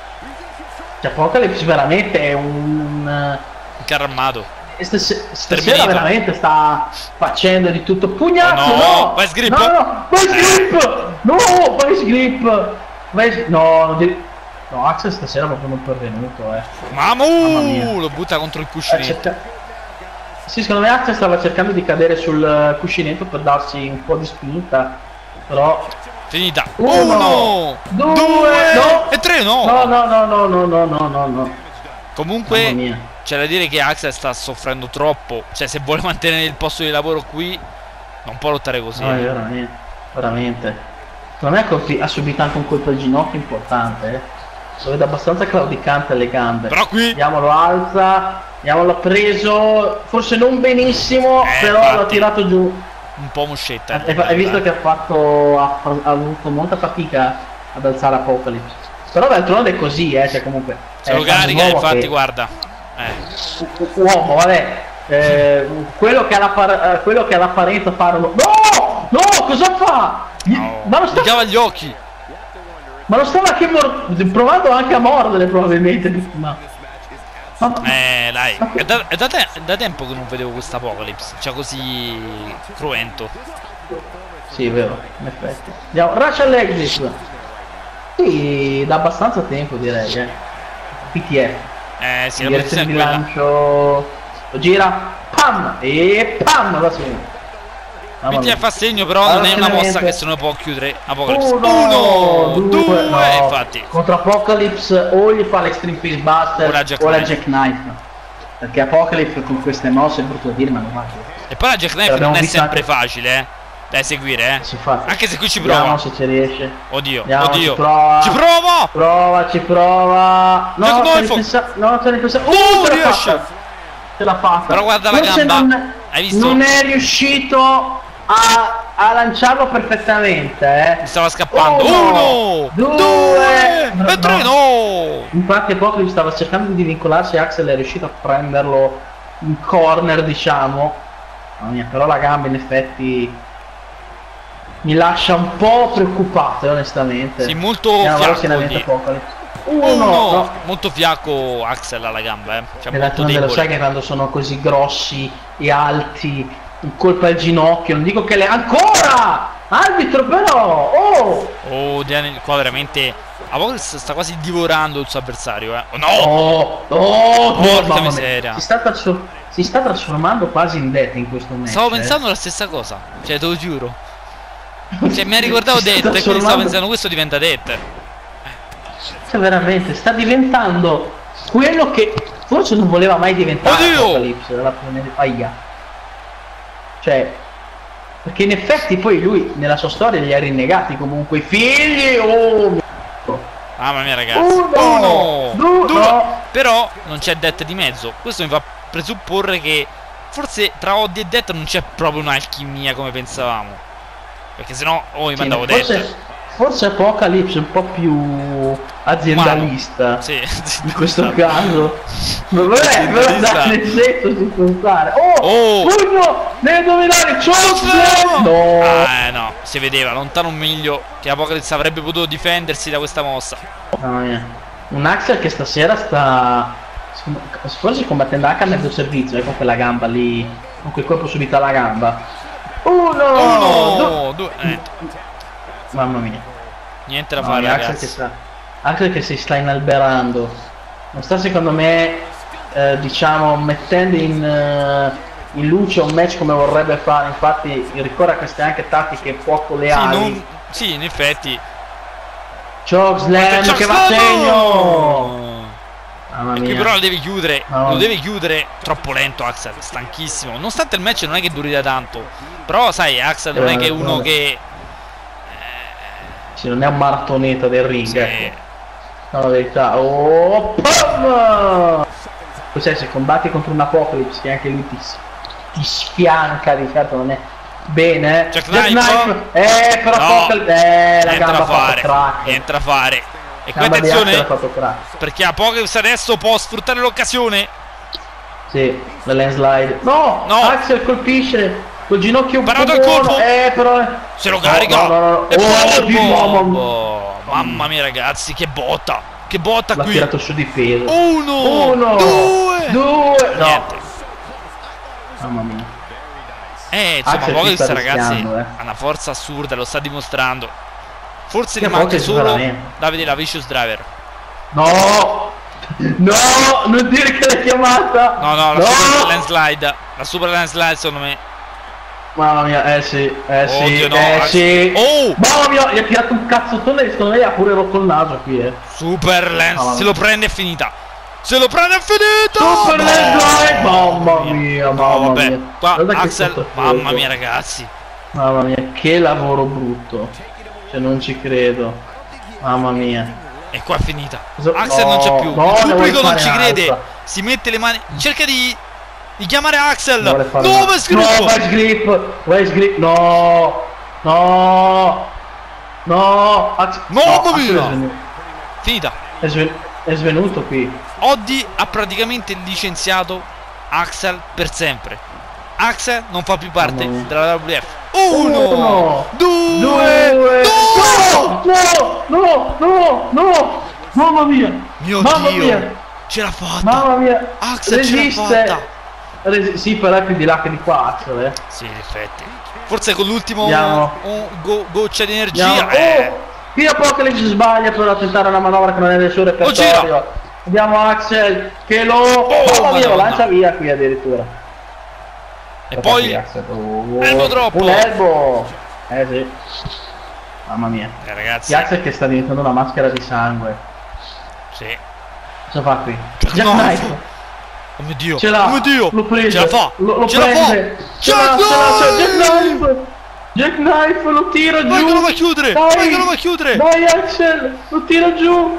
Cioè, Apocalypse veramente è un... Un carro armato. stas- stasera Terminator. veramente sta facendo di tutto. Pugnato, Oh no, no! vice grip. No, no, vice grip! No, vice grip! Vice... No, non di- no, Axel stasera proprio non pervenuto, eh. Mamu! Mamma mia. Lo butta contro il Eh, cuscinetto. cerca- Sì, secondo me Axel stava cercando di cadere sul eh, cuscinetto per darsi un po' di spinta, però... Finita. Uno, Uno! due, no. E tre no! No, no, no, no, no, no, no, no, no. Mamma Comunque mia. c'è da dire che Axel sta soffrendo troppo. Cioè, se vuole mantenere il posto di lavoro qui non può lottare così. No, eh. veramente, veramente. Secondo me ha, colpi- ha subito anche un colpo al ginocchio importante, eh. Lo vedo abbastanza claudicante alle gambe. Però qui Vediamo, lo alza, vediamo, l'ha preso, forse non benissimo, Eh, però infatti. l'ha tirato giù. un po' moscetta. Hai, hai visto che ha fatto, ha, ha avuto molta fatica ad alzare Apocalypse. Però d'altronde è così, eh, cioè comunque. Se è lo un carica, uomo infatti, che- guarda. Eh. u- u- uomo, vabbè. Eh, quello che ha l'appar- eh, quello che ha l'apparenza fare uno. No! No, cosa fa? Gli- No, Ma lo gli sta. cava gli occhi. Ma lo stava anche mor- provando anche a mordere probabilmente. Ma. ma- Eh, dai. È da, è da te- è da tempo che non vedevo questa Apocalypse. Cioè, così cruento. Sì, è vero, in effetti. Andiamo, Rachel Exit. Sì, da abbastanza tempo direi, eh. P T F. Eh, sì, In la direzione posizione di è quella. lancio. Lo gira. Pam! E pam! La segno. Mamma P T mia. F a segno, però non è una mossa che se ne può chiudere Apocalypse. Uno, Uno, due, due, no. infatti. Contro Apocalypse o gli fa l'Extreme Face Buster O la Jack o la Knife. Jack Knife. Perché Apocalypse con queste mosse è brutto da dire, ma non va. E poi la Jack Knife L'abbiamo non è vista sempre anche- facile, eh. Da eseguire, eh. Si fa. Anche se qui ci Vediamo prova. se ci riesce. Oddio, Vediamo, oddio. ci prova. Ci prova! Prova, ci prova. No, Jack c'è Knife. ripensa- no, c'è ripensato. Oh, Uh, ce l'ha riesce. fatta. Ce l'ha fatta. Però guarda la Forse gamba. Non, Hai visto? non è riuscito a a lanciarlo perfettamente, eh. Mi stava scappando. Uno, due, due no, e tre, no. Infatti poco stava cercando di vincolarsi, Axel è riuscito a prenderlo in corner, diciamo. Mamma mia, però la gamba in effetti mi lascia un po' preoccupato, onestamente. Sì, molto fiacco Uno, Uno. no. Molto fiacco Axel alla gamba, eh. Cioè, molto Lo debole. sai che quando sono così grossi e alti, un colpo al ginocchio, non dico che le... Ancora! Arbitro però! Oh! Oh, Daniel, qua veramente a volte sta quasi divorando il suo avversario, eh. Oh, no! Oh! Oh! Porca mamma mia. miseria. Si sta, trasfor- si sta trasformando quasi in Death in questo momento. Stavo eh. pensando la stessa cosa, cioè te lo giuro. Cioè mi ha ricordato Si sta Death e quindi stavo trasformando- pensando questo diventa Death. Cioè veramente, sta diventando quello che forse non voleva mai diventare. Oddio! Apocalypse, dalla prima aia. Cioè, perché in effetti poi lui nella sua storia li ha rinnegati comunque i figli. Oh mio Dio. Mamma mia ragazzi. Uno, Uno, due, due. no. Però non c'è Death di mezzo. Questo mi fa presupporre che forse tra Oddi e Death non c'è proprio un'alchimia come pensavamo. Perché sennò oh mi Sì, mandavo forse, Death. forse Apocalypse è un po' più aziendalista. Sì, In questo caso, ma vabbè, però Aziendalista. dai, nel senso si può fare. Oh, Oh. pugno deve dominare Chokeslam. No, Ah eh, no, si vedeva lontano un miglio che Apocalypse avrebbe potuto difendersi da questa mossa. mamma mia. Un Axel che stasera sta forse combattendo anche a mezzo servizio, eh, con quella gamba lì, con quel colpo subito alla gamba. Uno, Uno, due, eh, mamma mia. niente da Mamma fare mia, Axel che ragazzi. sta, Axel che si sta inalberando, non sta secondo me eh, diciamo mettendo in, eh, in luce un match come vorrebbe fare. Infatti ricorre a queste anche tattiche poco Sì, leali. non, sì, in effetti. Chokeslam che va a segno. Mamma E qui mia. però lo devi chiudere, Mamma lo mia. devi chiudere troppo lento Axel, stanchissimo. Nonostante il match non è che duri da tanto. Però sai, Axel non è che è uno che Sì, non è un maratoneta del ring, sì, ecco. No, la verità. Oh, pam! Tu sai, se combatti contro un Apocalypse che anche lui ti, ti sfianca, di certo non è bene. Jack Jack Knife. Knife. Eh, però No, Apocalypse. Eh, la niente gamba da ha fatto fare, crack. niente da fare. E qui Gamba di Axel ha attenzione, fatto crack. perché Apocalypse adesso può sfruttare l'occasione. Sì, la landslide. No, No. Axel colpisce col ginocchio un Parato po' il buono. colpo. Eh, però. Se lo No, carica. no, no, no. E Oh, poi di il mamma bombo. mia. Mamma mia ragazzi, che botta. Che botta L'ha qui. tirato su di peso. Uno, Uno, due, due, no. niente. Mamma mia. Eh, insomma, Axel Apocalypse ci sta ragazzi rischiando, eh. ha una forza assurda, lo sta dimostrando. Forse Che gli manca Apocalypse solo veramente. da vedere la Vicious Driver. No! No! Non dire che l'hai chiamata! No, no, la No! super landslide. La super landslide secondo me. Mamma mia, eh sì, eh sì, Oddio, no, eh Axel. sì. Oh! Mamma mia, gli ha tirato un cazzotone e secondo me gli ha pure rotto il naso qui, eh. Super lens. No, Se lo prende è finita. Se lo prende è finita. Super No! landslide! Mamma mia, No, mamma vabbè. mia. Qua Guarda che Axel, sottofuoco. mamma mia ragazzi. Mamma mia, che lavoro brutto. Cioè, non ci credo. Mamma mia. E qua è finita. So- Axel no, non c'è più. no, Il ne pubblico vuole non ci fare crede. un'altra. Si mette le mani. Cerca di. Di chiamare Axel. Ne vuole fare Nuovo una- iscritto. No, Vice Grip! Vice Grip! No! No! No! Ax- Mamma no, Axel mia! È svenuto. Finita. È, sven- è svenuto qui. Oddi ha praticamente licenziato Axel per sempre. Axel non fa più parte Mamma mia. della W W F. Uno, Uno, due, Due! no! No! No! No! No! Mamma mia! Mio Mamma Dio, mia! ce l'ha fatta. Mamma mia! Axel ce l'ha Resiste! fatta. Resi- sì, però è più di là che di qua, Axel, eh. Sì, in effetti. Forse con l'ultimo Andiamo. un go- goccia di energia. Andiamo. Eh. Oh! Qui Apocalypse sbaglia per tentare una manovra che non è nel suo repertorio. Abbiamo Axel che lo... Oh, Mamma mia, lo Madonna. lancia via qui addirittura. E poi Oh, elbow drop. un elbow. Eh sì. Mamma mia. eh, ragazzi, Di Axel che sta diventando una maschera di sangue. sì. Cosa fa qui? Jack Jack Knife. Knife. Oh mio Dio. Ce l'ha. Oh mio Dio. Lo prende. Ce la fa. Lo, lo Ce la prende. fa. Ce l'ha, Jack ce l'ha, ce l'ha. Jack Knife. Knife. Jack Knife lo tira giù. Vai che lo va a chiudere. Dai. Vai che lo va a chiudere. Dai Axel, lo tira giù.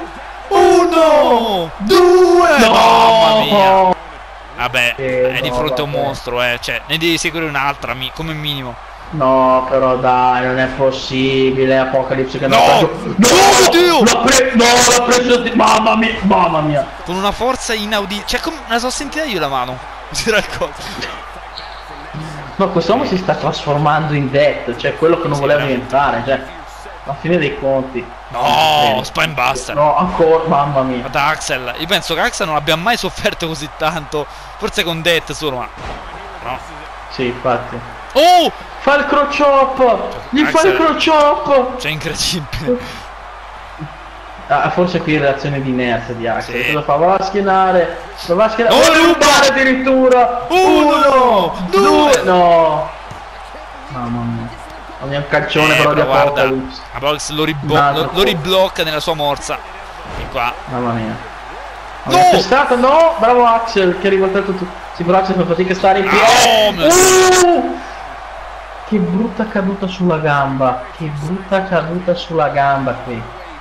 Uno, due. No. Mamma mia. Vabbè, Eh, è di no, fronte a un vabbè. mostro, eh. Cioè, ne devi seguire un'altra, mi- come minimo. No, però dai, non è possibile, Apocalypse che No! non sta giù. No, mio Dio! L'ha pre- no, l'ha preso di... Mamma mia, mamma mia. Con una forza inaudita. Cioè, come me la so sentita io la mano. Mi si racconta. No, quest'uomo si sta trasformando in Death, cioè quello che non Sì, voleva veramente. diventare, cioè. Alla fine dei conti. No, Spinebuster. No, ancora, mamma mia. Guarda Axel. Io penso che Axel non abbia mai sofferto così tanto. Forse con Death solo, ma. No. Sì, infatti. Oh! Fa il crocciop! Gli fa Axel. il crocciop! Cioè, incredibile. Ah, forse qui è reazione di inerzia di Axel. Sì. Cosa fa? Va a schienare. Va, va a schienare. Oh, Vuole ruba! rubare addirittura! Uno! Due! Due! No! Mamma mia. Mamma mia, un calcione Eh, però di però guarda, Apocalypse. Apocalypse lo, ribo- Un altro lo, lo riblocca nella sua morsa. E qua. Mamma mia. No! C'è stato, no! Bravo Axel che ha rivoltato tutto. Sì, però Axel fa fatica a stare in No, piedi. mio Uh! Che brutta caduta sulla gamba. Che brutta caduta sulla gamba qui.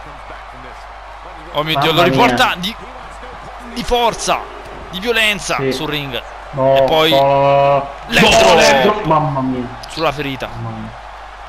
Oh mio Mamma Dio, lo riporta mia. di, di forza, di violenza Sì. sul ring. No, E poi oh, Elettro. no, Elettro. Mamma mia. Sulla ferita. Mamma mia.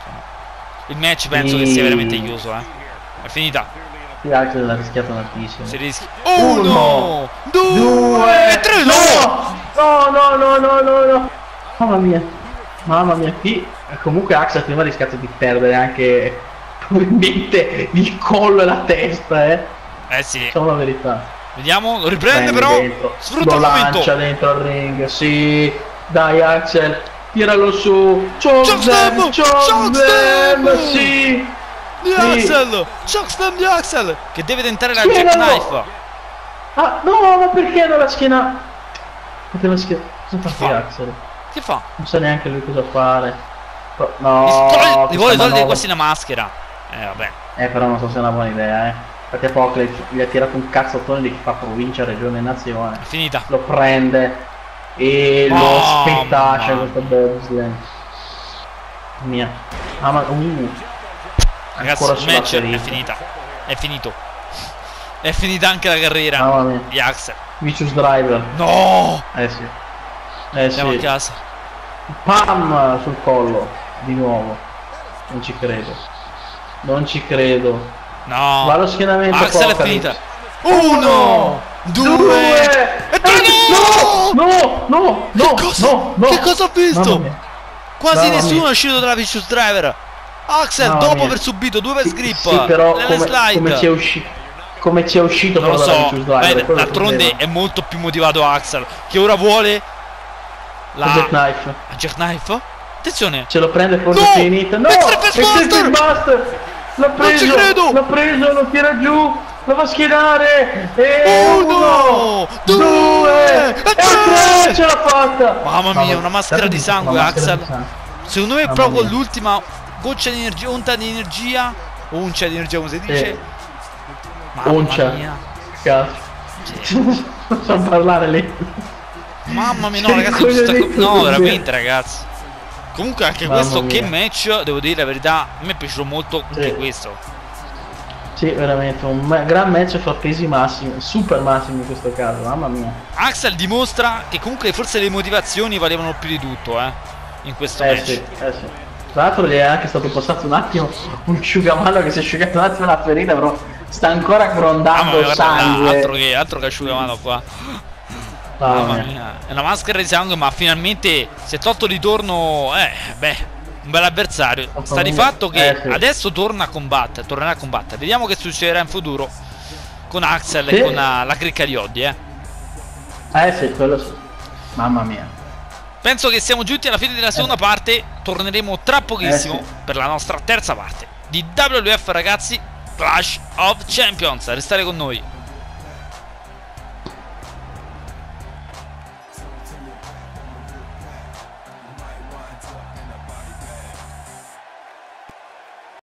Il match penso Sì. che sia veramente chiuso, eh. È finita. Sì, Axel l'ha rischiato tantissimo. Si rischia. Uno, Uno, due, Due, tre. no! No, no, no, no, no, no. Mamma mia. Mamma mia, qui comunque Axel prima ha rischiato di perdere anche probabilmente il collo e la testa, eh. Eh sì. Diciamo la verità. Vediamo, lo riprende Prendi però. dentro. Sfrutta Lo il momento. lancia dentro il ring, sì. Dai Axel, tiralo su. Chokeslam, Chokeslam, Chokeslam, Chokeslam. sì. Di Sì. Axel. Shockslam di Axel. Che deve tentare la Schienalo. jackknife. Ah, no, ma perché non la schiena? Poteva schiena. Cosa fa fa? qui Axel? Che fa? Non sa neanche lui cosa fare. Però- Gli No, toglie- Gli vuole questa togliere manovra- quasi la maschera. Eh vabbè. Eh, però non so se è una buona idea, eh. Perché Apocalypse gli ha tirato un cazzottone di chi fa provincia, regione e nazione. È finita. Lo prende e Oh, lo spettaccia mamma. questo bobsleigh. Mia. Ah, ma... Uh. Ragazzi, Ancora il sulla match è ferita. finita. È finito. È finita anche la carriera Mamma mia. di Axel. Vicious Driver. No! Eh sì. Eh Andiamo a sì. casa. Pam sul collo. Di nuovo. Non ci credo. Non ci credo. No. Va allo schienamento. Axel è Apocalypse. finita. Uno, due, e tre. No! No! No! No! Che cosa, No! No! che cosa ho Mamma visto? mia. Quasi Mamma nessuno mia. è uscito dalla Vicious Driver. Axel, Mamma dopo mia. aver subito due per grip, Sì, però nelle come, slide. come ci è uscito come ci è uscito Non lo però dalla so, Vicious Driver, beh, quello è il d'altronde problema. è molto più motivato Axel, che ora vuole la La Jackknife la jackknife. Attenzione. ce lo prende forse No! finita. No! Extra Fist Buster! Buster! L'ha preso! ci credo! L'ha preso, lo tira giù! Lo va a schienare! E Uno, due, due, e e tre! tre! Ce l'ha fatta! Mamma mia, una maschera di sangue, una maschera Axel. di sangue. Secondo me è Mamma proprio mia. l'ultima goccia di energia, unta di energia, o uncia di energia come si dice. Sì. Mamma Uncia. mia. Cazzo. Non so parlare lì. Mamma mia, no Che ragazzi, non ci sta co- coglione no così. veramente ragazzi. Comunque anche Mamma questo, mia. che match, devo dire la verità, a me è piaciuto molto anche Sì. questo. Sì, veramente un ma- gran match fra pesi massimi, super massimi in questo caso, mamma mia. Axel dimostra che comunque forse le motivazioni valevano più di tutto, eh, in questo Eh match. sì, eh sì. Tra l'altro gli è anche stato passato un attimo un asciugamano che si è asciugato un attimo la ferita, però sta ancora Mamma grondando mia, guarda là, sangue. altro che, altro che asciugamano qua. Mamma Mamma mia. mia, è una maschera di sangue, ma finalmente si è tolto di torno, eh, beh, un bel avversario. Sta di fatto che Eh, sì. adesso torna a combattere, tornerà a combattere. Vediamo che succederà in futuro con Axel Sì. e con la, la cricca di Oddi, eh. Eh sì, quello sì. Mamma mia. Penso che siamo giunti alla fine della seconda parte, torneremo tra pochissimo Eh, sì. per la nostra terza parte di W W F, ragazzi, Clash of Champions. Restate con noi.